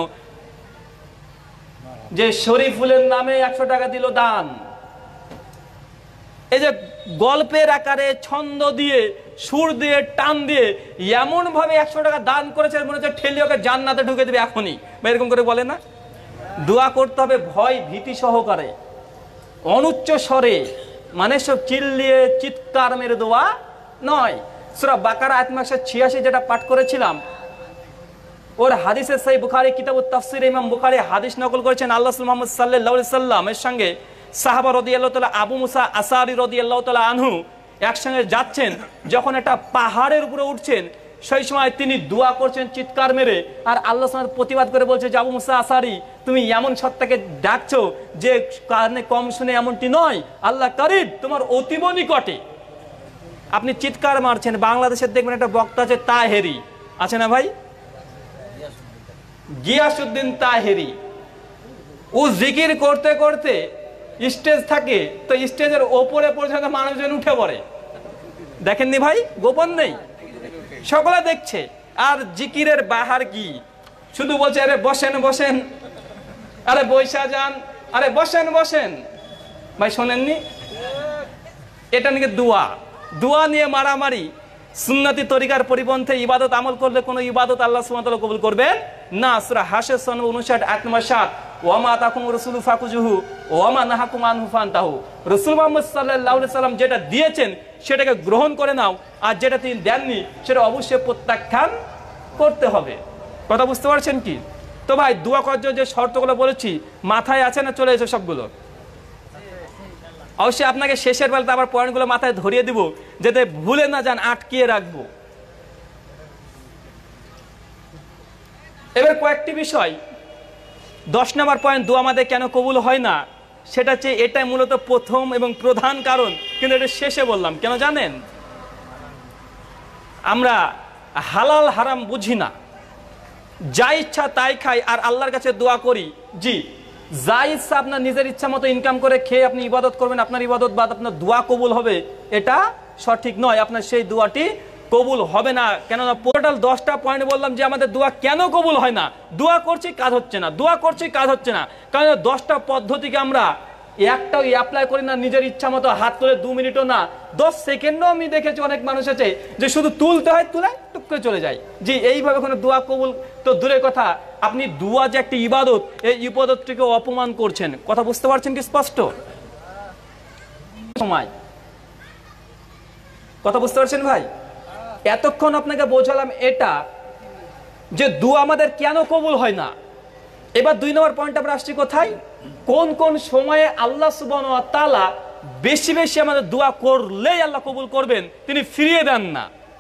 যে শরীফুলের নামে 100 টাকা দিল দান। এই যে গল্পের আকারে ছন্দ দিয়ে, সুর দিয়ে, টান দিয়ে এমন ভাবে 100 টাকা দান করেছে মনে হচ্ছে ঠেলে ওকে জান্নাতে ঢুকে দেবে এখনই, এরকম করে বলে না? দোয়া করতে হবে ভয় ভীতি সহকারে, অনুচ্চ স্বরে, মানে সব চিল্লিয়ে চিৎকার মেরে দোয়া নয়। সূরা বাকারা আয়াত নম্বর 186 যেটা পাঠ করেছিলাম, ওর হাদিসের সহিহ বুখারী কিতাবুত তাফসীর, ইমাম বুখারী হাদিস নকল করেছেন। আল্লাহ মুহাম্মদ সাল্লাল্লাহু আলাইহি সাল্লামের সঙ্গে সাহাবা রাদিয়াল্লাহু তাআলা আবু মুসা আশআরী রাদিয়াল্লাহু তাআলা আনহু একসঙ্গে যাচ্ছেন। যখন একটা পাহাড়ের উপরে উঠছেন সেই সময় তিনি দোয়া করছেন চিৎকার মেরে, আর আল্লাহ সুবহানাহু প্রতিবাদ করে বলছে যে আবু মুসা আশআরী, তুমি এমন সত্তাকে ডাকছো যে কানে কম শুনে এমনটি নয়, আল্লাহ করিব, তোমার অতীব নিকটে। আপনি চিৎকার মারছেন। বাংলাদেশের দেখবেন একটা বক্তা আছে তাহেরি, আছে না ভাই? গিয়াসউদ্দিন তাহেরি, ও জিকির করতে করতে স্টেজ থাকে, তো স্টেজের ওপরে পর্যন্ত মানুষজন উঠে পড়ে। দেখেননি ভাই? গোপন নেই, সকলে দেখছে। আর জিকিরের বাহার কি, শুধু বলছে আরে বসেন বসেন, আরে বৈশা যান, আরে বসেন বসেন। ভাই শোনেননি? এটা নাকি দোয়া, দোয়া নিয়ে মারামারি। সুন্নতি তরিকার পরিপন্থে ইবাদত আমল করলে কোনো ইবাদত আল্লাহ সুবহানাহু ওয়া তাআলা কবুল করবেন না। সূরা হাসর 59 আয়াত নম্বর 7, ওয়া মা আতাকুম রাসূলু ফাকুজুহু ওয়া মা নাহাকুম আনহু ফান্তাহু। রাসূল মুহাম্মদ সাল্লাল্লাহু আলাইহি সাল্লাম যেটা দিয়েছেন সেটাকে গ্রহণ করে নাও, আর যেটা তিনি দেননি সেটা অবশ্যই প্রত্যাখ্যান করতে হবে। কথা বুঝতে পারছেন কি? তো ভাই দোয়া করার জন্য যে শর্তগুলো বলেছি মাথায় আছে না চলে এসে সবগুলো? অবশ্যই আপনাকে শেষের বেলাতে আবার পয়েন্টগুলো মাথায় ধরিয়ে দিব যাতে ভুলে না যান, আটকিয়ে রাখবো। এবার কয়েকটি বিষয়। 10 নম্বর পয়েন্ট, দোয়া আমাদের কেন কবুল হয় না, সেটা হচ্ছে এটাই মূলত প্রথম এবং প্রধান কারণ, কিন্তু এটা শেষে বললাম। কেন জানেন? আমরা হালাল হারাম বুঝি না, যা ইচ্ছা তাই খাই আর আল্লাহর কাছে দোয়া করি। জি, যা ইচ্ছা আপনার নিজের ইচ্ছা মতো ইনকাম করে খেয়ে আপনি ইবাদত করবেন, আপনার ইবাদত বাদ আপনার দোয়া কবুল হবে, এটা সঠিক নয়। আপনার সেই দোয়াটি কবুল হবে না। কেননা টোটাল 10টা পয়েন্ট বললাম যে আমাদের দোয়া কেন কবুল হয় না। দোয়া করছি কাজ হচ্ছে না, দোয়া করছি কাজ হচ্ছে না, কারণ 10টা পদ্ধতিকে আমরা একটাও অ্যাপ্লাই করি না নিজের ইচ্ছা মতো, হাত তুলে 2 মিনিটও না 10 সেকেন্ডও আমি দেখেছি অনেক মানুষ আছে যে শুধু তুলতে হয়, তুলে টুক করে চলে যায়। জি, এইভাবে কোনো দোয়া কবুল তো দূরের কথা, আপনি দোয়া যে একটি ইবাদত, এই ইবাদতটিকে অপমান করছেন। কথা বুঝতে পারছেন কি স্পষ্ট? সময় কথা বুঝতে পারছেন ভাই? এতক্ষণ আপনাকে বোঝালাম এটা যে দোয়া আমাদের কেন কবুল হয় না। এবার 2 নম্বর পয়েন্ট আমরা আসছি কোথায়, কোন কোন সময়ে আল্লাহ সুবহানাহু ওয়া তাআলা বেশি বেশি আমাদের দোয়া করলেই আল্লাহ কবুল করবেন, তিনি ফিরিয়ে দেন না।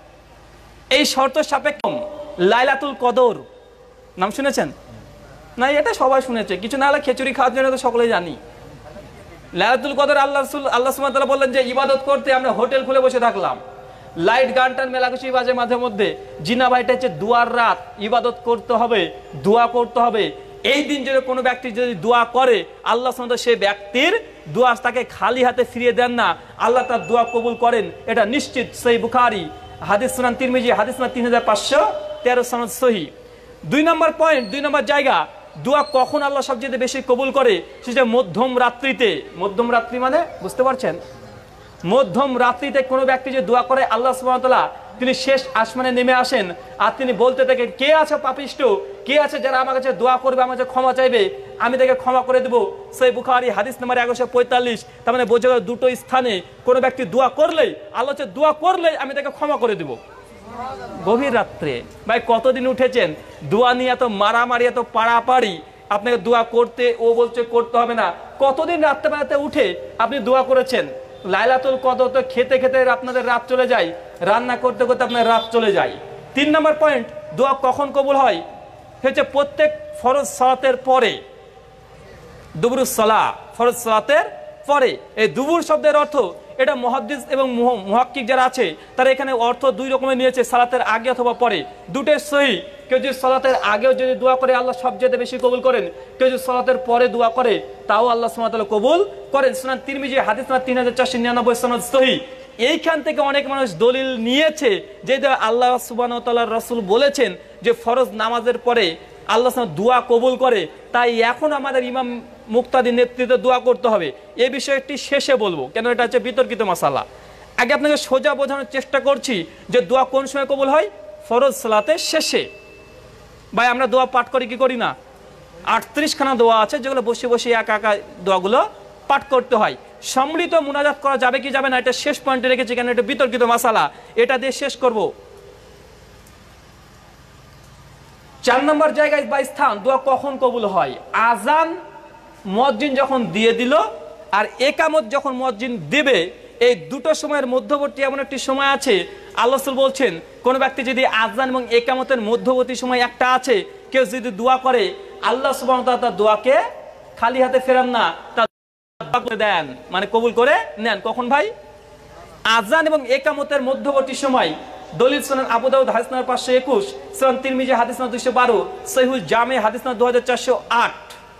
এই শর্ত সাপেক্ষে লাইলাতুল কদর নাম শুনেছেন না? এটা সবাই শুনেছে, কিছু না হলে খিচুড়ি খাওয়ার জন্য তো সকলেই জানি। লাইলাতুল কদর আল্লাহ সুবহানাহু ওয়া তাআলা বললেন যে ইবাদত করতে আমরা হোটেল খুলে বসে থাকলাম, লাইট গান টান মেলাকুশি বাজে মাঝে মধ্যে, জিনা ভাইটা হচ্ছে দুয়ার রাত, ইবাদত করতে হবে, দোয়া করতে হবে। এই দিন যদি কোনো ব্যক্তি যদি দোয়া করে আল্লাহ সুবহানাহু ওয়া তাআলা সেই ব্যক্তির দোয়া তাকে খালি হাতে ফিরিয়ে দেন না, আল্লাহ তার দোয়া কবুল করেন, এটা নিশ্চিত। সহিহ বুখারী হাদিস, সুনান তিরমিজি হাদিস নাম্বার 3513 সনদ সহিহ। 2 নম্বর পয়েন্ট, 2 নম্বর জায়গা, দোয়া কখন আল্লাহ সবচেয়ে বেশি কবুল করে, সেটা মধ্যম রাত্রিতে। মধ্যম রাত্রি মানে বুঝতে পারছেন? মধ্যম রাত্রিতে কোনো ব্যক্তি যে দোয়া করে আল্লাহ সুবহানাহু ওয়া তাআলা তিনি শেষ আসমানে নেমে আসেন, আর তিনি বলতে থাকেন কে আছে পাপিষ্ট, কে আছে যারা আমার কাছে দোয়া করবে, আমার কাছে ক্ষমা চাইবে, আমি তাকে ক্ষমা করে দেবো। সহিহ বুখারী হাদিস নাম্বার 1145। তার মানে বোঝা গেল দুটো স্থানে কোনো ব্যক্তি দোয়া করলেই আল্লাহ হচ্ছে দোয়া করলেই আমি তাকে ক্ষমা করে দেবো। গভীর রাত্রে ভাই কতদিন উঠেছেন দোয়া নিয়ে, এত মারামারি, এত পাড়াপাড়ি, আপনাকে দোয়া করতে, ও বলছে করতে হবে না, কতদিন রাত্রেবেলাতে উঠে আপনি দোয়া করেছেন। লাইলাতুল কদর তো খেতে খেতে আপনাদের রাত চলে যায়, রান্না করতে করতে আপনার রাত চলে যায়। 3 নম্বর পয়েন্ট, দোয়া কখন কবুল হয়, হচ্ছে প্রত্যেক ফরজ সালাতের পরে। দুবুরুস সালাহ, ফরজ সালাতের পরে। এই দুবুর শব্দের অর্থ, এটা মুহাদ্দিস এবং মুহাক্কিক যারা আছে তারা এখানে অর্থ 2 রকমের নিয়েছে, সালাতের আগে অথবা পরে, দুটোই সহিহ। কেউ যদি সালাতের আগেও যদি দোয়া করে আল্লাহ সবচেয়ে বেশি কবুল করেন, কেউ যদি সালাতের পরে দোয়া করে তাও আল্লাহ সুবহানাহু ওয়া তাআলা কবুল করেন। সুনান তিরমিজি হাদিস নাম্বার 3499 সনদ সহিহ। এইখান থেকে অনেক মানুষ দলিল নিয়েছে যে আল্লাহ সুবহানাহু ওয়া তাআলার রাসূল বলেছেন যে ফরজ নামাজের পরে আল্লাহ দোয়া কবুল করে, তাই এখন আমাদের ইমাম মুক্তাদির নেতৃত্বে দোয়া করতে হবে। এই বিষয়টি শেষে বলবো, কেন এটা হচ্ছে বিতর্কিত মাসালা। আগে আপনাকে সোজা বোঝানোর চেষ্টা করছি যে দোয়া কোন সময় কবুল হয়, ফরজ সালাতের শেষে। ভাই আমরা দোয়া পাঠ করি কি করি না? 38খানা দোয়া আছে যেগুলো বসে বসে একা একা দোয়াগুলো পাঠ করতে হয়। সম্মিলিত মুনাজাত করা যাবে কি যাবে না, এটা শেষ পয়েন্টে রেখেছি, কেন এটা বিতর্কিত মাসালা, এটা দিয়ে শেষ করব। 4 নম্বর জায়গায় বা স্থান, দোয়া কখন কবুল হয়, আজান মুয়াজ্জিন যখন দিয়ে দিল আর একামত যখন মুয়াজ্জিন দেবে, এই দুটো সময়ের মধ্যবর্তী এমন একটি সময় আছে, আল্লাহ রাসূল বলছেন কোন ব্যক্তি যদি আজান এবং একামতের মধ্যবর্তী সময় একটা আছে, কেউ যদি দোয়া করে আল্লাহ সুবহানাহু ওয়া তাআলা তার দোয়াকে খালি হাতে ফেরান না, তার দোয়া দেন, মানে কবুল করে নেন। কখন ভাই? আজান এবং একামতের মধ্যবর্তী সময়। দলিল সুনান আবু দাউদ হাদিস নাম্বার 521, সুনান তিরমিজি হাদিস নাম্বার 212, সহিহুল জামে হাদিস নাম্বার 2408।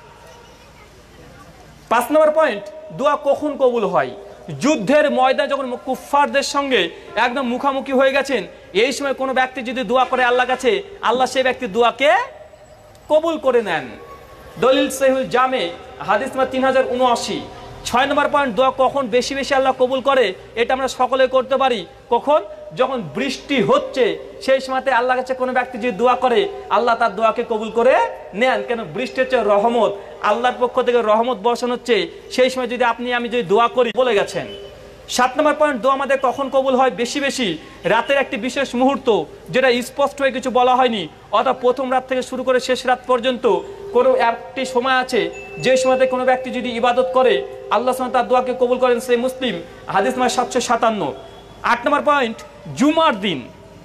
5 নম্বর পয়েন্ট, দোয়া কখন কবুল হয়, যুদ্ধের ময়দানে যখন কুফফারদের সঙ্গে একদম মুখামুখি হয়ে গেছেন, এই সময় কোনো ব্যক্তি যদি দোয়া করে আল্লাহর কাছে, আল্লাহ সেই ব্যক্তির দোয়াকে কবুল করে নেন। দলিল সহিহুল জামে হাদিস নাম্বার 3079। 6 নম্বর পয়েন্ট, দোয়া কখন বেশি বেশি আল্লাহ কবুল করে, এটা আমরা সকলে করতে পারি। কখন? যখন বৃষ্টি হচ্ছে সেই সময়তে আল্লাহর কাছে কোনো ব্যক্তি যদি দোয়া করে আল্লাহ তার দোয়াকে কবুল করে নেন। কেন? বৃষ্টি হচ্ছে রহমত, আল্লাহর পক্ষ থেকে রহমত বর্ষণ হচ্ছে, সেই সময় যদি আপনি আমি যদি দোয়া করি, বলে গেছেন। 7 নম্বর পয়েন্ট, দোয়া আমাদের কখন কবুল হয় বেশি বেশি, রাতের একটি বিশেষ মুহূর্ত যেটা স্পষ্ট হয়ে কিছু বলা হয়নি, অর্থাৎ প্রথম রাত থেকে শুরু করে শেষ রাত পর্যন্ত কোনো একটি সময় আছে যে সময়তে কোনো ব্যক্তি যদি ইবাদত করে আল্লাহ সুবহানাহু ওয়া তাআলা তার দোয়াকে কবুল করেন, সেই মুসলিম হাদিস নাম্বার 757। 8 নম্বর পয়েন্ট, জুমার দিন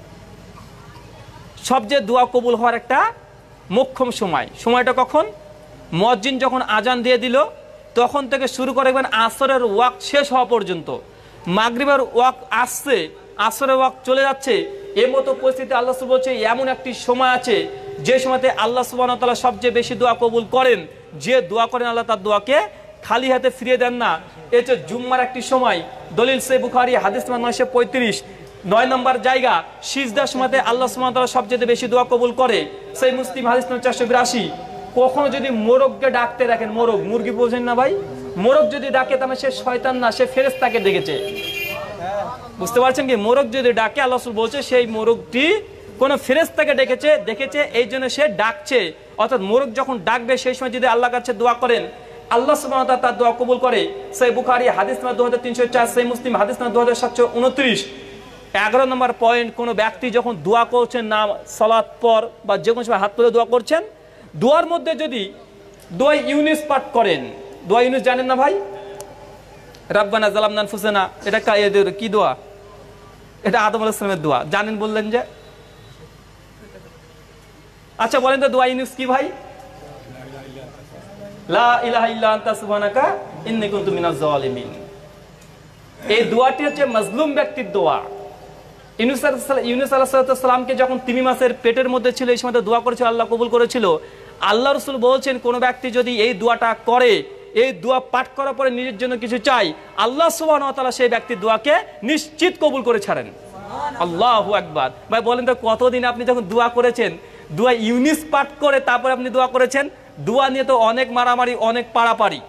সবচেয়ে দোয়া কবুল হওয়ার একটা মোক্ষম সময়। সময়টা কখন? মুয়াজ্জিন যখন আজান দিয়ে দিল তখন থেকে শুরু করে আসরের ওয়াক্ত শেষ হওয়া পর্যন্ত। মাগরিবের ওয়াক্ত আসছে, আসরের ওয়াক্ত চলে যাচ্ছে, এর মতো পরিস্থিতি আল্লাহ বলছে এমন একটি সময় আছে যে সময়তে আল্লাহ সুবহানাহু ওয়া তাআলা সবচেয়ে বেশি দোয়া কবুল করেন, যে দোয়া করেন আল্লাহ তার দোয়াকে খালি হাতে ফিরিয়ে দেন না। এই যে জুম্মার একটি সময় দলিল সহিহ বুখারী হাদিস নম্বর 935 9 নম্বর জায়গা সিজদার সময়তে আল্লাহ সুবহানাহু ওয়া তাআলা সবচেয়ে বেশি দোয়া কবুল করে। সেই মুসলিম হাদিস নম্বর 482। কখনো যদি মোরগকে ডাকতে দেখেন, মোরগ মুরগি বোঝেন না ভাই, মোরগ যদি ডাকে তাহলে সে শয়তান না, সে ফেরেশতাকে ডেকেছে। বুঝতে পারছেন কি? মোরগ যদি ডাকে আল্লাহ রাসূল বলছে সেই মোরগটি কোন ফেরেশতাকে দেখেছে এই জন্য সে ডাকছে। অর্থাৎ মোরগ যখন ডাকবে সেই সময় যদি আল্লাহর কাছে দোয়া করেন আল্লাহ সুবহানাহু ওয়া তাআলা তার দোয়া কবুল করে। সহিহ বুখারী হাদিস নম্বর 2304, সহিহ মুসলিম হাদিস নম্বর 2729। 11 নম্বর পয়েন্ট, কোন ব্যক্তি যখন দোয়া করছেন না সালাত পর বা যে কোনো সময় হাত তুলে দোয়া করছেন, দোয়ার মধ্যে যদি দোয়া ইউনুস পাঠ করেন, দোয়া ইউনুস জানেন না ভাই? রাব্বানা যালামনা আনফুসানা, এটা কি দোয়া? এটা আদম আলাইহিস সালামের দোয়া, জানেন বললেন যে। আচ্ছা বলেন তো দোয়া ইউনুস কি ভাই? লা ইলাহা ইল্লা আনতা সুবহানাকা ইন্নী কুনতু মিনাজ জালিমিন। এই দোয়াটি হচ্ছে মাজলুম ব্যক্তির দোয়া। ইউনুস আলাইহিস সালামকে যখন 3 মাসের পেটের মধ্যে ছিল এই সময় দোয়া করেছিল, আল্লাহ কবুল করেছিল। আল্লাহ রাসূল বলছেন কোন ব্যক্তি যদি এই দোয়াটা করে, এই দোয়া পাঠ করার পরে নিজের জন্য কিছু চাই, আল্লাহ সুবহানাহু ওয়া তাআলা সেই ব্যক্তির দোয়াকে নিশ্চিত কবুল করে ছাড়েন। আল্লাহু আকবার। ভাই বলেন তো কতদিন আপনি যখন দোয়া করেছেন, দোয়া ইউনুস পাঠ করে তারপরে আপনি দোয়া করেছেন? দোয়া নিয়ে তো অনেক মারামারি, অনেক পাড়াপাড়ি।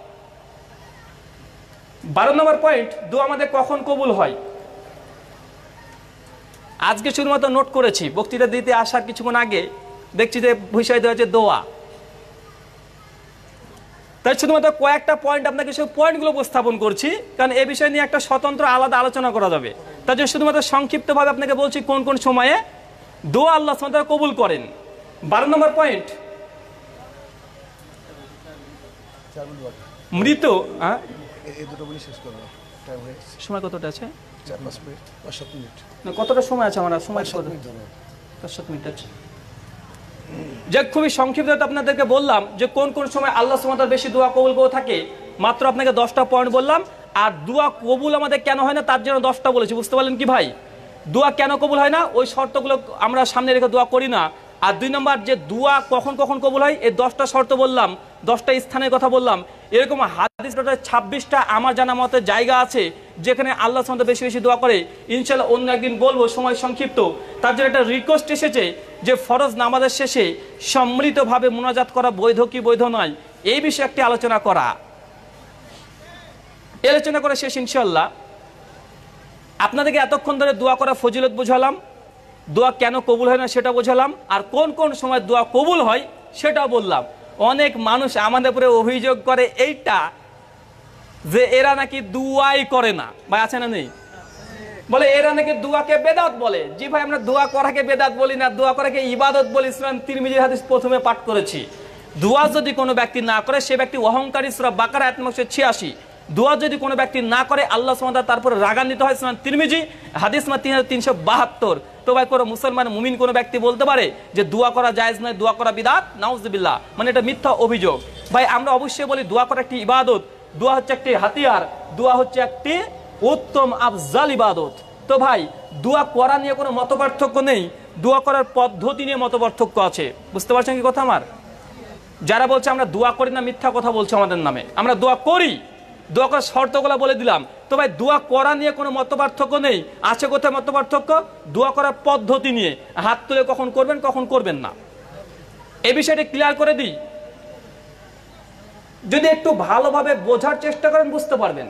12 নম্বর পয়েন্ট, দোয়া আমাদের কখন কবুল হয়? আজকে শুধুমাত্র নোট করেছি, বক্তৃতা দিতে আসার কিছুক্ষণ আগে দেখছি যে বিষয় দেওয়া হচ্ছে দোয়া। তাই শুধুমাত্র কয়েকটা পয়েন্ট আপনাকে সেই পয়েন্টগুলো উপস্থাপন করছি, কারণ এই বিষয় নিয়ে একটা স্বতন্ত্র আলাদা আলোচনা করা যাবে। তার জন্য শুধুমাত্র সংক্ষিপ্তভাবে আপনাকে বলছি কোন কোন সময়ে দোয়া আল্লাহ সুবহানাহু ওয়া তাআলা কবুল করেন। 12 নম্বর পয়েন্ট, মৃত সময় কতটা আছে? 4-5 মিনিট, 7 মিনিট। কতটা সময় আছে? আমার সময় 7 মিনিট আছে। যাক, খুবই সংক্ষিপ্ত আপনাদেরকে বললাম যে কোন কোন সময় আল্লাহ সুবহানাহু ওয়া তাআলা বেশি দোয়া কবুল করে থাকে। মাত্র আপনাকে 10টা পয়েন্ট বললাম। আর দোয়া কবুল আমাদের কেন হয় না তার জন্য 10টা বলেছি। বুঝতে পারলেন কি ভাই? দোয়া কেন কবুল হয় না ওই শর্তগুলো আমরা সামনে রেখে দোয়া করি না। আর 2 নম্বর, যে দোয়া কখন কখন কবুল হয় এই 10টা শর্ত বললাম, 10টা স্থানের কথা বললাম। এরকম হাদিস 26টা আমার জানা মতে জায়গা আছে যেখানে আল্লাহ সুবহানাহু ওয়া তাআলা বেশি বেশি দোয়া করে। ইনশাআল্লাহ অন্য একদিন বলবো, সময় সংক্ষিপ্ত। তার জন্য একটা রিকোয়েস্ট এসেছে যে ফরজ নামাজের শেষে সম্মিলিতভাবে মুনাজাত করা বৈধ কি বৈধ নয়, এই বিষয়ে একটি আলোচনা করা। আলোচনা করে শেষ ইনশাআল্লাহ। আপনাদেরকে এতক্ষণ ধরে দোয়া করা ফজিলত বোঝালাম, দোয়া কেন কবুল হয় না সেটা বোঝালাম, আর কোন কোন সময় দোয়া কবুল হয় সেটাও বললাম। অনেক মানুষ আমাদের উপরে অভিযোগ করে এইটা যে এরা নাকি দোয়াই করে না। ভাই আছে না নেই? বলে এরা নাকি দোয়াকে বেদাত বলে। জি ভাই, আমরা দোয়া করাকে বেদাত বলি না, দোয়া করাকে ইবাদত বলি। ইসলাম তিরমিজি হাদিস প্রথমে পাঠ করেছি। দোয়া যদি কোনো ব্যক্তি না করে সে ব্যক্তি অহংকারী। সূরা বাকারা আয়াত নম্বর 86। দোয়া যদি কোনো ব্যক্তি না করে আল্লাহ সুবহানাহু ওয়া তাআলা তারপরে রাগান্বিত হয়। ইসলাম তিরমিজি হাদিস নম্বর 3372। তো ভাই কোনো মুসলমান মুমিন কোনো ব্যক্তি বলতে পারে যে দোয়া করা জায়েজ নয়, দোয়া করা বিদআত? নাউজুবিল্লাহ, মানে এটা মিথ্যা অভিযোগ। ভাই আমরা অবশ্যই বলি দোয়া করা একটি ইবাদত, দোয়া হচ্ছে একটি হাতিয়ার, দোয়া হচ্ছে একটি উত্তম আফজাল ইবাদত। তো ভাই দোয়া করা নিয়ে কোনো মতপার্থক্য নেই, দোয়া করার পদ্ধতি নিয়ে মতপার্থক্য আছে। বুঝতে পারছেন কি কথা আমার? যারা বলছে আমরা দোয়া করি না মিথ্যা কথা বলছে আমাদের নামে। আমরা দোয়া করি, দোয়া করার শর্তগুলো বলে দিলাম। তো ভাই দোয়া করা নিয়ে কোনো মতপার্থক্য নেই। আছে কোথায় মতপার্থক্য? দোয়া করার পদ্ধতি নিয়ে। হাত তুলে কখন করবেন কখন করবেন না, এই বিষয়টা ক্লিয়ার করে দিই। যদি একটু ভালোভাবে বোঝার চেষ্টা করেন বুঝতে পারবেন।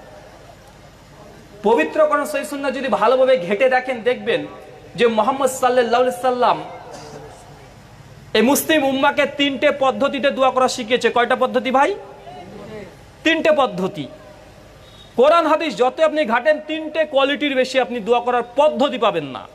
পবিত্র কোরআন সহিহ সুন্নাহ যদি ভালোভাবে ঘেঁটে দেখেন দেখবেন যে মুহাম্মদ সাল্লাল্লাহু আলাইহি সাল্লাম এই মুসলিম উম্মাহকে 3টে পদ্ধতিতে দোয়া করা শিখিয়েছে। কয়টা পদ্ধতি ভাই? 3টে পদ্ধতি। কোরআন হাদিস যত আপনি ঘাটেন 3টে কোয়ালিটির বেশি আপনি দোয়া করার পদ্ধতি পাবেন না।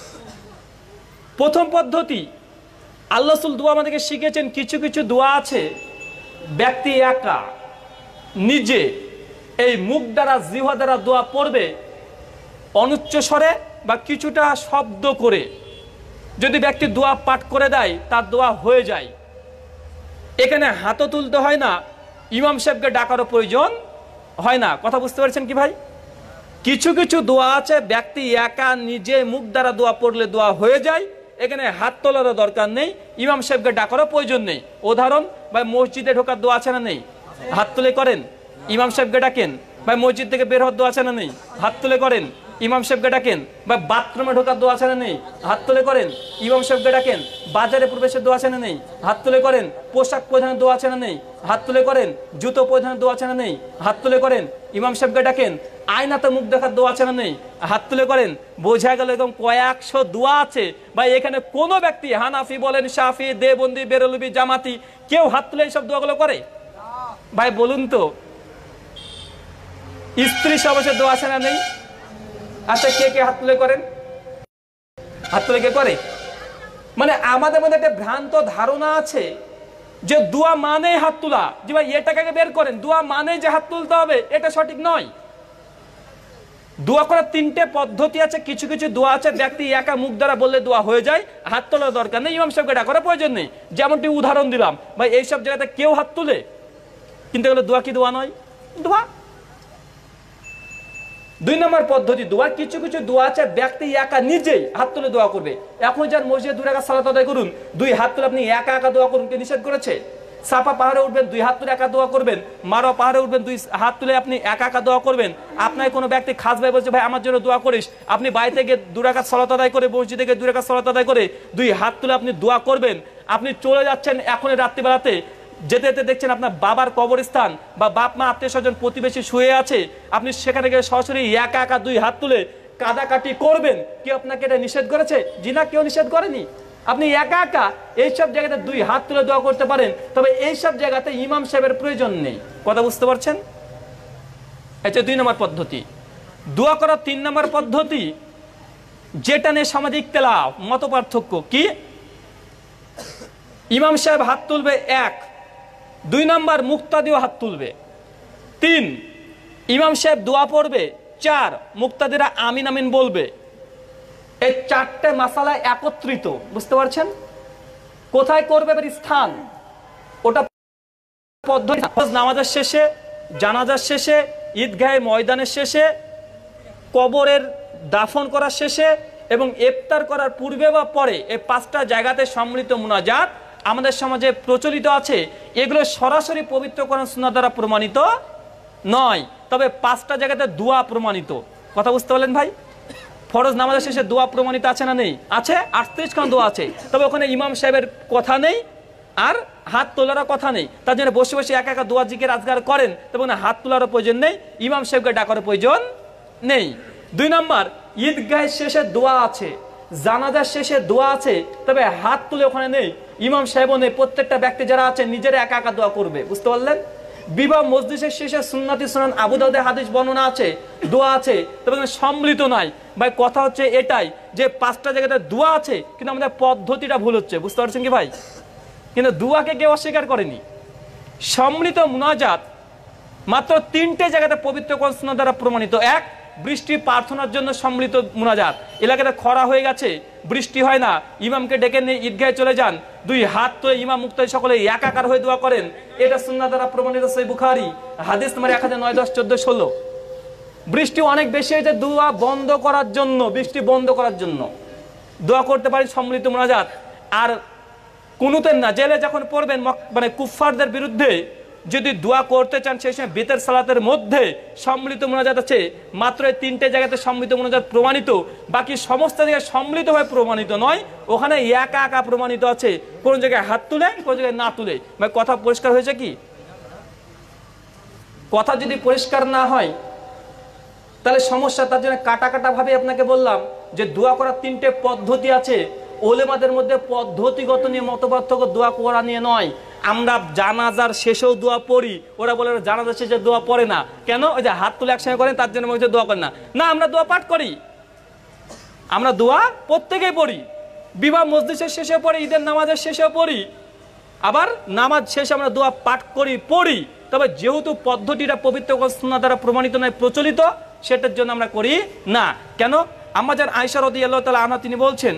প্রথম পদ্ধতি, আল্লাহ রাসূল দোয়া আমাদেরকে শিখিয়েছেন। কিছু কিছু দোয়া আছে ব্যক্তি একা নিজে এই মুখ দ্বারা জিহ্বা দ্বারা দোয়া পড়বে অনুচ্চ স্বরে বা কিছুটা শব্দ করে। যদি ব্যক্তি দোয়া পাঠ করে দেয় তার দোয়া হয়ে যায়। এখানে হাতও তুলতে হয় না, ইমাম সাহেবকে ডাকারও প্রয়োজন হয় না। কথা বুঝতে পারছেন কি ভাই? কিছু কিছু দোয়া আছে ব্যক্তি একা নিজে মুখ দ্বারা দোয়া পড়লে দোয়া হয়ে যায়। এখানে হাত তোলারও দরকার নেই, ইমাম সাহেবকে ডাকারও প্রয়োজন নেই। উদাহরণ ভাই মসজিদে ঢোকার দোয়া আছে না নেই? হাত তুলে করেন। ইমাম সাহেবকে ডাকেন, ভাই মসজিদ থেকে বের হওয়ার দোয়া আছে না নেই? হাত তুলে করেন। ইমাম সাহেবকে ডাকেন, ভাই বাথরুমে ঢোকার দোয়া আছে না নেই? হাত তুলে করেন। ইমাম সাহেবকে ডাকেন, বাজারে প্রবেশের দোয়া আছে না নেই? হাত তুলে করেন। পোশাক পরিধানের দোয়া আছে না নেই? হাত তুলে করেন। জুতো পরিধানের দোয়া আছে না নেই? হাত তুলে করেন। ইমাম সাহেবকে ডাকেন, আয়নাতে মুখ দেখার দোয়া আছে না নেই? হাত তুলে করেন। বোঝা গেল এরকম কয়েকশো দোয়া আছে। ভাই এখানে কোন ব্যক্তি, হানাফি বলেন, শাফি, দেবন্দি, বেরলভি, জামাতি, কেউ হাত তুলে এইসব দোয়াগুলো করে? ভাই বলুন তো, স্ত্রী সবাসের দোয়া আছে না নেই? আচ্ছা, কে কে হাত তুলে করেন? হাত তুলে কে করে? মানে আমাদের মধ্যে একটা ভ্রান্ত ধারণা আছে যে দোয়া মানে হাত তোলা। যে ভাই এটাকে বের করেন, দোয়া মানে যে হাত তুলতে হবে, এটা সঠিক নয়। দোয়া করার তিনটে পদ্ধতি আছে। কিছু কিছু দোয়া আছে ব্যক্তি একা মুখ দ্বারা বললে দোয়া হয়ে যায়, হাত তোলার দরকার নেই, ইমাম সাহেবকে ডাকার প্রয়োজন নেই। যেমনটি উদাহরণ দিলাম, ভাই এইসব জায়গাতে কেউ হাত তুলে, কিন্তু এগুলো দোয়া কি দোয়া নয়? দোয়া। 2 নম্বর পদ্ধতি দোয়া, কিছু কিছু দোয়া আছে ব্যক্তি একা নিজেই হাত তুলে দোয়া করবে। এখন যার মসজিদে 2 রাকাত সালাত আদায় করুন, 2 হাত তুলে আপনি একা একা দোয়া করুন, কে নিষেধ করেছে? সাফা পাহাড়ে উঠবেন, 2 হাত তুলে একা দোয়া করবেন। মারোয়া পাহাড়ে উঠবেন, 2 হাত তুলে আপনি একা একা দোয়া করবেন। আপনার কোনো ব্যক্তি খাস ভাই বলছে ভাই আমার জন্য দোয়া করিস, আপনি বাড়িতে গিয়ে 2 রাকাত সালাত আদায় করে, মসজিদে গিয়ে 2 রাকাত সালাত আদায় করে 2 হাত তুলে আপনি দোয়া করবেন। আপনি চলে যাচ্ছেন এখন রাত্রিবেলাতে, যেতে যেতে দেখছেন আপনার বাবার কবরস্থান বা বাপ মা আত্মীয় স্বজন প্রতিবেশী শুয়ে আছে, আপনি সেখানে গিয়ে সরাসরি একা একা 2 হাত তুলে কাদাকাটি করবেন। কেউ আপনাকে এটা নিষেধ করেছে? জি না, কেউ নিষেধ করেনি। আপনি একা একা এইসব জায়গাতে 2 হাত তুলে দোয়া করতে পারেন, তবে এইসব জায়গাতে ইমাম সাহেবের প্রয়োজন নেই। কথা বুঝতে পারছেন? এটা 2 নম্বর পদ্ধতি। দোয়া করার 3 নম্বর পদ্ধতি, যেটা নিয়ে সামাজিক ইখতিলাফ, মত পার্থক্য কি? ইমাম সাহেব হাত তুলবে 1, 2 নম্বর মুক্তাদিও হাত তুলবে, 3 ইমাম সাহেব দোয়া পড়বে, 4 মুক্তাদিরা আমিন আমিন বলবে। এই 4টে মাসালা একত্রিত, বুঝতে পারছেন? কোথায় করবে এর স্থান, ওটা পদ্ধতি নামাজের শেষে, জানাজার শেষে, ঈদগাহে ময়দানের শেষে, কবরের দাফন করার শেষে এবং ইফতার করার পূর্বে বা পরে, এই 5টা জায়গাতে সম্মিলিত মুনাজাত আমাদের সমাজে প্রচলিত আছে। এগুলো সরাসরি পবিত্র কোরআন সুন্নাহ দ্বারা প্রমাণিত নয়, তবে 5টা জায়গাতে দোয়া প্রমাণিত। কথা বুঝতে পারলেন ভাই? ফরজ নামাজের শেষে দোয়া প্রমাণিত আছে না নেই? আছে, 38 খান দোয়া আছে, তবে ওখানে ইমাম সাহেবের কথা নেই আর হাত তোলারও কথা নেই। তার জন্য বসে বসে একা একা দোয়া জিকির আজগার করেন, তবে হাত তোলারও প্রয়োজন নেই, ইমাম সাহেবকে ডাকার প্রয়োজন নেই। 2 নম্বর, ঈদগাহের শেষে দোয়া আছে, জানাজার শেষে দোয়া আছে, তবে হাত তুলে ওখানে নেই, ইমাম সাহেবও নেই। প্রত্যেকটা ব্যক্তি যারা আছে নিজেরা একা একা দোয়া করবে। বুঝতে পারলেন? বিবাহ মজলিসের শেষে সুন্নাতি সুনান আবু দাউদে হাদিস বর্ণনা আছে, দোয়া আছে, তবে সম্মিলিত নাই। ভাই কথা হচ্ছে এটাই যে 5টা জায়গাতে দোয়া আছে, কিন্তু আমাদের পদ্ধতিটা ভুল হচ্ছে। বুঝতে পারছেন কি ভাই? কিন্তু দোয়াকে কেউ অস্বীকার করেনি। সম্মিলিত মুনাজাত মাত্র 3টে জায়গাতে পবিত্র কোরআন সুন্নাহ দ্বারা প্রমাণিত। 1, বৃষ্টি প্রার্থনার জন্য সম্মিলিত মুনাজাত। এলাকাতে খরা হয়ে গেছে, বৃষ্টি হয় না, ইমামকে ডেকে নিয়ে ঈদগাহে চলে যান, 2 হাত তুলে ইমাম মুক্তাদি সকলে একাকার হয়ে দোয়া করেন। এটা সুন্নাহ দ্বারা প্রমাণিত। সহিহ বুখারী হাদিস নম্বর 1009, 10, 14, 16। বৃষ্টি অনেক বেশি হয়েছে, দোয়া বন্ধ করার জন্য, বৃষ্টি বন্ধ করার জন্য দোয়া করতে পারি সম্মিলিত মুনাজাত। আর কুনুতের না, জেলে যখন পড়বেন, মানে কুফফারদের বিরুদ্ধে যদি দোয়া করতে চান, সেই সময় বেতের সালাতের মধ্যে সম্মিলিত মুনাজাত আছে। মাত্র এই 3টে জায়গাতে সম্মিলিত মুনাজাত প্রমাণিত, বাকি সমস্ত জায়গায় সম্মিলিত হয়ে প্রমাণিত নয়, ওখানে একা একা প্রমাণিত আছে। কোন জায়গায় হাত তুলে, কোন জায়গায় না তুলে। ভাই কথা পরিষ্কার হয়েছে কি? কথা যদি পরিষ্কার না হয় তাহলে সমস্যা। তার জন্য কাটা কাটা ভাবে আপনাকে বললাম যে দোয়া করার 3টে পদ্ধতি আছে। ওলেমাদের মধ্যে পদ্ধতিগত নিয়ে মতপার্থক্য, দোয়া করা নিয়ে নয়। আমরা জানাজার শেষেও দোয়া পড়ি, ওরা বলে জানাজার শেষে দোয়া পড়ে না কেন? ওই যে হাত তুলে একসঙ্গে করেন, তার জন্য বলছে দোয়া করেন না। না, আমরা দোয়া পাঠ করি, আমরা দোয়া প্রত্যেকেই পড়ি। বিবাহ মসজিদের শেষে পড়ি, ঈদের নামাজের শেষেও পড়ি, আবার নামাজ শেষে আমরা দোয়া পাঠ করি, পড়ি। তবে যেহেতু পদ্ধতিটা পবিত্র সুন্নাহ দ্বারা প্রমাণিত নয়, প্রচলিত, সেটার জন্য আমরা করি না। কেন? আম্মা জান আয়েশা রাদিয়াল্লাহু তাআলা আনহা তিনি বলছেন,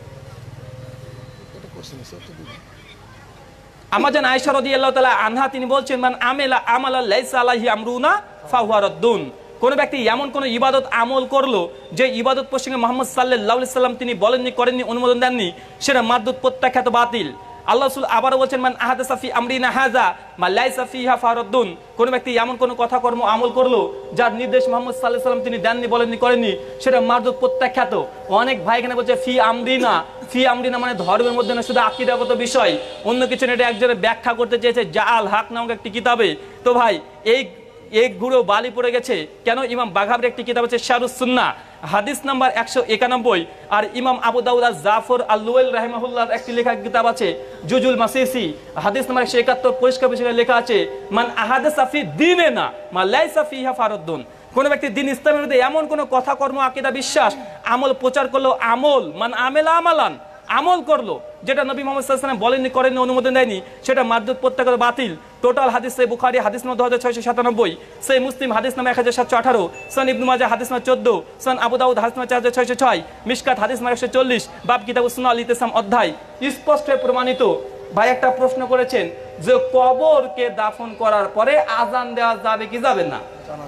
আমাজান আয়েশা রাদিয়াল্লাহু তাআলা আনহা তিনি বলছেন, মান আমিলা আমালা লাইসা আলাইহি আমরুনা ফাহুয়া রাদ্দুন। কোন ব্যক্তি এমন কোন ইবাদত আমল করলো যে ইবাদত প্রসঙ্গে মুহাম্মদ সাল্লাল্লাহু আলাইহি সাল্লাম তিনি বলেননি, করেননি, অনুমোদন দেননি, সেটা মারদুদ, প্রত্যাখ্যাত, বাতিল। আল্লাহ রাসূল আবারও বলছেন মান আহাদাসা ফি আমরিনা হাযা মা লাইসা ফিহা ফারাদ্দুন, কোন ব্যক্তি এমন কোন কথা কর্ম আমল করলো যার নির্দেশ মুহাম্মদ সাল্লাল্লাহু আলাইহি ওয়াসাল্লাম তিনি দেননি, বলেননি, করেননি, সেটা মারদুদ প্রত্যাখ্যাত। অনেক ভাই এখানে বলছে ফি আমরিনা মানে ধর্মের মধ্যে না, শুধু আকীদাগত বিষয়, অন্য কিছু না। এটা একজনের ব্যাখ্যা করতে চেয়েছে জাআল হক নামক একটি কিতাবে। তো ভাই এই গুঁড়ো বালি পড়ে গেছে কেন? ইমাম বাঘাবের একটি কিতাব আছে শারুস সুন্নাহ, হাদিস নাম্বার 191, আর ইমাম আবু দাউদ জাফর আল-লুয়াইল রাহিমাহুল্লাহর একটি লেখা কিতাব আছে জুজুল মাসিসি, হাদিস নাম্বার 171, পরিষ্কার বিষয়ে লেখা আছে মান আহাদাসা ফি দীনিনা মা লাইসা ফিহা ফারাদ্দুন, কোন ব্যক্তি দ্বীন ইসলামের মধ্যে এমন কোন কথা কর্ম আকীদা বিশ্বাস আমল প্রচার করলো, আমল মান আমেলা আমালান, আমল করলো যেটা নবী মুহাম্মদ সাল্লাল্লাহু আলাইহি ওয়াসাল্লাম বলেননি, করেননি, অনুমোদন দেয়নি, সেটা মারদুদ প্রত্যাখ্যাত, বাতিল। টোটাল হাদিস সহিহ বুখারী হাদিস নম্বর 2697, সহিহ মুসলিম হাদিস নম্বর 1718, সুনান ইবনে মাজাহ হাদিস নম্বর 14, সুনান আবু দাউদ হাদিস নম্বর 4606, মিশকাত হাদিস নম্বর 140, বাব কিতাবুস সুন্নাহ আল ইতিসাম অধ্যায়, স্পষ্ট হয়ে প্রমাণিত। ভাই একটা প্রশ্ন করেছেন যে কবরকে দাফন করার পরে আজান দেওয়া যাবে কি যাবে না?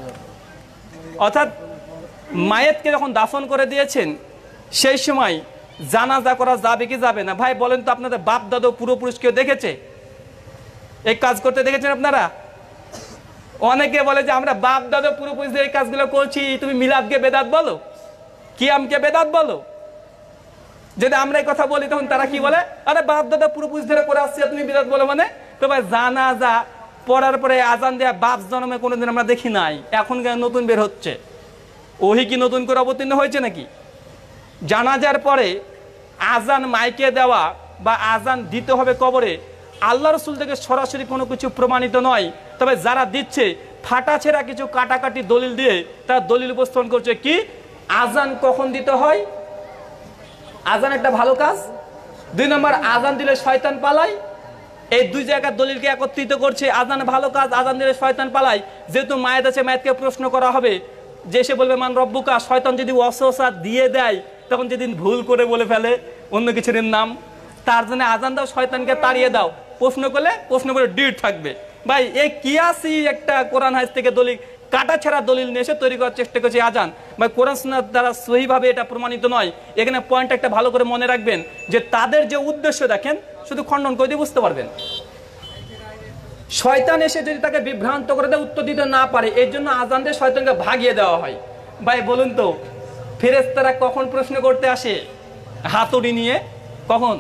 অর্থাৎ মায়েতকে যখন দাফন করে দিয়েছেন সেই সময় জানাজা করা যাবে কি যাবে না? ভাই বলেন তো, আপনাদের বাপ দাদু পূর্বপুরুষ কেউ দেখেছে এই কাজ করতে? দেখেছেন আপনারা? অনেকে বলে যে আমরা বাপ দাদু পূর্বপুরুষদের এই কাজগুলো করছি, তুমি মিলাদকে বেদাত বলো, কিয়ামকে বেদাত বলো। যদি আমরা এই কথা বলি তখন তারা কি বলে, আরে বাপ দাদা পূর্বপুরুষ ধরে করে আসছে, তুমি বিদাত বলো মানে? তো ভাই জানাজা পড়ার পরে আজান দেয়া বাপ জন্মে কোনোদিন আমরা দেখি নাই, এখন নতুন বের হচ্ছে। ওহি কি নতুন করে অবতীর্ণ হয়েছে নাকি? জানাজার পরে আজান মাইকে দেওয়া বা আজান দিতে হবে কবরে, আল্লাহ রাসূল থেকে সরাসরি কোনো কিছু প্রমাণিত নয়। তবে যারা দিচ্ছে ফাটা ছেঁড়া কিছু কাটাকাটি দলিল দিয়ে তারা দলিল উপস্থাপন করছে কি আজান কখন দিতে হয়। আজান একটা ভালো কাজ, 2 নম্বর আজান দিলে শয়তান পালায়। এই দুই জায়গার দলিলকে একত্রিত করছে, আজান ভালো কাজ, আজান দিলে শয়তান পালায়। যেহেতু মায়েত আছে, মায়েতকে প্রশ্ন করা হবে যে সে বলবে মান রব্বুকা, শয়তান যদি ওয়াসওয়াসা দিয়ে দেয় তখন যেদিন ভুল করে বলে ফেলে অন্য কিছুর নাম, তার জন্য আজান দাও, শয়তানকে তাড়িয়ে দাও। প্রশ্ন করে ডিট থাকবে। ভাই এই কিয়াসি একটা কোরআন হাদিস থেকে দলিল কাটা ছাড়া দলিল নিয়ে এসে তৈরি করার চেষ্টা করছে আজান। ভাই কোরআন সুন্নাহ দ্বারা সহিভাবে এটা প্রমাণিত নয়। এখানে পয়েন্ট একটা ভালো করে মনে রাখবেন যে তাদের যে উদ্দেশ্য দেখেন, শুধু খণ্ডন করে দিয়ে বুঝতে পারবেন। শয়তান এসে যদি তাকে বিভ্রান্ত করে দেয়, উত্তর দিতে না পারে, এর জন্য আজান দিয়ে শয়তানকে ভাগিয়ে দেওয়া হয়। ভাই বলুন তো, ফেরেশতারা কখন প্রশ্ন করতে আসে হাতুড়ি নিয়ে? কখন?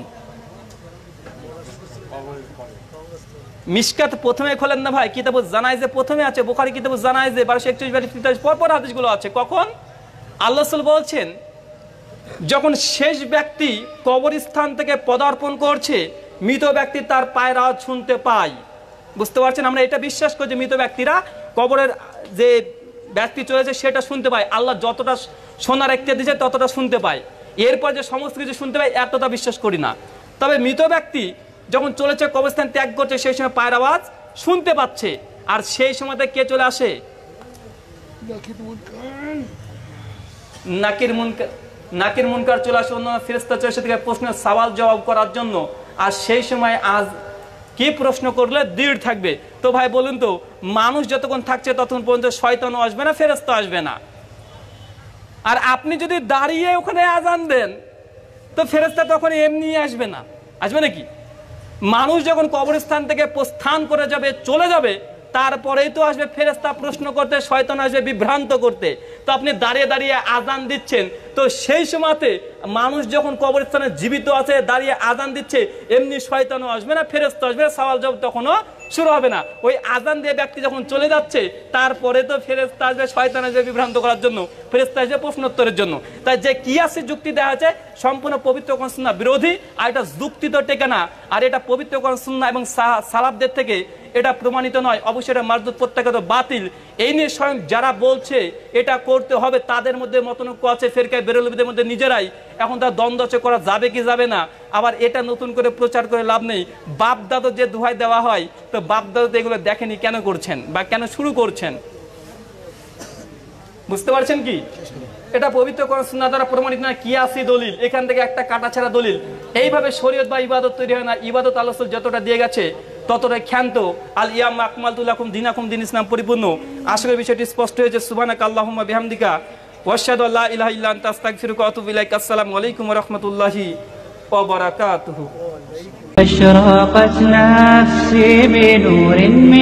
মিশকাত প্রথমে খোলেন না ভাই, কিতাবুজ জানাইজে প্রথমে আছে, বুখারী কিতাবুজ জানাইজে 1241 পরপর হাদিসগুলো আছে। কখন? আল্লাহ রাসূল বলছেন যখন শেষ ব্যক্তি কবরস্থান থেকে পদার্পণ করছে, মৃত ব্যক্তি তার পায়ের আওয়াজ শুনতে পায়। বুঝতে পারছেন? আমরা এটা বিশ্বাস করি যে মৃত ব্যক্তিরা কবরের যে ব্যক্তি চলেছে সেটা শুনতে পায়। আল্লাহ যতটা শোনার একটা দিয়েছে ততটা শুনতে পায়, এরপর যে সমস্ত কিছু শুনতে পায় এতটা বিশ্বাস করি না। তবে মৃত ব্যক্তি যখন চলেছে কবরস্থান ত্যাগ করছে সেই সময় পায়ের আওয়াজ শুনতে পাচ্ছে, আর সেই সময়তে কে চলে আসে? নাকির মুনকার চলে আসে, অন্য ফেরেশতা চলে আসে থেকে প্রশ্নের সওয়াল জবাব করার জন্য। আর সেই সময় আজ কি প্রশ্ন করলে দৃঢ় থাকবে? তো ভাই বলুন তো, মানুষ যতক্ষণ থাকছে ততক্ষণ পর্যন্ত শয়তানও আসবে না, ফেরেশতা আসবে না। আর আপনি যদি দাঁড়িয়ে ওখানে আজান দেন তো ফেরেশতা তখন এমনি আসবে না, আসবে নাকি? মানুষ যখন কবরস্থান থেকে প্রস্থান করে যাবে, চলে যাবে, তারপরেই তো আসবে ফেরেশতা প্রশ্ন করতে, শয়তান আসবে বিভ্রান্ত করতে। তো আপনি দাঁড়িয়ে দাঁড়িয়ে আজান দিচ্ছেন, তো সেই সময়তে মানুষ যখন কবরস্থানে জীবিত আছে দাঁড়িয়ে আজান দিচ্ছে, এমনি শয়তানও আসবে না, ফেরেশতা আসবে না, সওয়াল জবাব তখনও শুরু হবে না। ওই আজান দিয়ে ব্যক্তি যখন চলে যাচ্ছে তারপরে তো ফেরেশতা আসবে, শয়তান আসবে বিভ্রান্ত করার জন্য, ফেরেশতা আসবে প্রশ্নোত্তরের জন্য। তাই যে কিয়াসি যুক্তি দেওয়া আছে সম্পূর্ণ পবিত্র কোরআন সুন্নাহ বিরোধী, আর এটা যুক্তি তো টেকে না, আর এটা পবিত্র কোরআন সুন্নাহ এবং সালাফদের থেকে এটা প্রমাণিত নয়। অবশ্যই এটা মারদুদ প্রত্যাখ্যাত, বাতিল। এই নিয়ে স্বয়ং যারা বলছে এটা করতে হবে তাদের মধ্যে মতনৈক্য আছে, ফেরকায়ে বেরলভীদের মধ্যে নিজেরাই। এখন তার দ্বন্দ্ব আছে করা যাবে কি যাবে না। আবার এটা নতুন করে প্রচার করে লাভ নেই। বাপ দাদু যে দোহাই দেওয়া হয়, তো বাপ দাদু তো এগুলো দেখেনি, কেন করছেন বা কেন শুরু করছেন? বুঝতে পারছেন কি? এটা পবিত্র কোরআন সুন্নাহ দ্বারা প্রমাণিত না, কিয়াসি দলিল, এখান থেকে একটা কাটাছাড়া দলিল। এইভাবে শরীয়ত বা ইবাদত তৈরি হয় না। ইবাদত আল্লাহ রাসূল যতটা দিয়ে গেছে ততটাই ক্ষান্ত। আল ইয়াম আকমালতু লাকুম দীনাকুম, দিন ইসলাম পরিপূর্ণ। আসলে বিষয়টি স্পষ্ট হয়েছে। সুবহানাকা আল্লাহুম্মা বিহামদিকা ওয়া আশহাদু আল্লা ইলাহা ইল্লা আনতা আস্তাগফিরুকা ওয়া আতুবু ইলাইক। আসসালামু আলাইকুম ওয়া রাহমাতুল্লাহি ওয়া বারাকাতুহু। أشرقت نفسي بنور من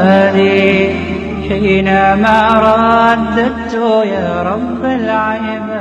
فؤادي حينما رددت يا رب العباد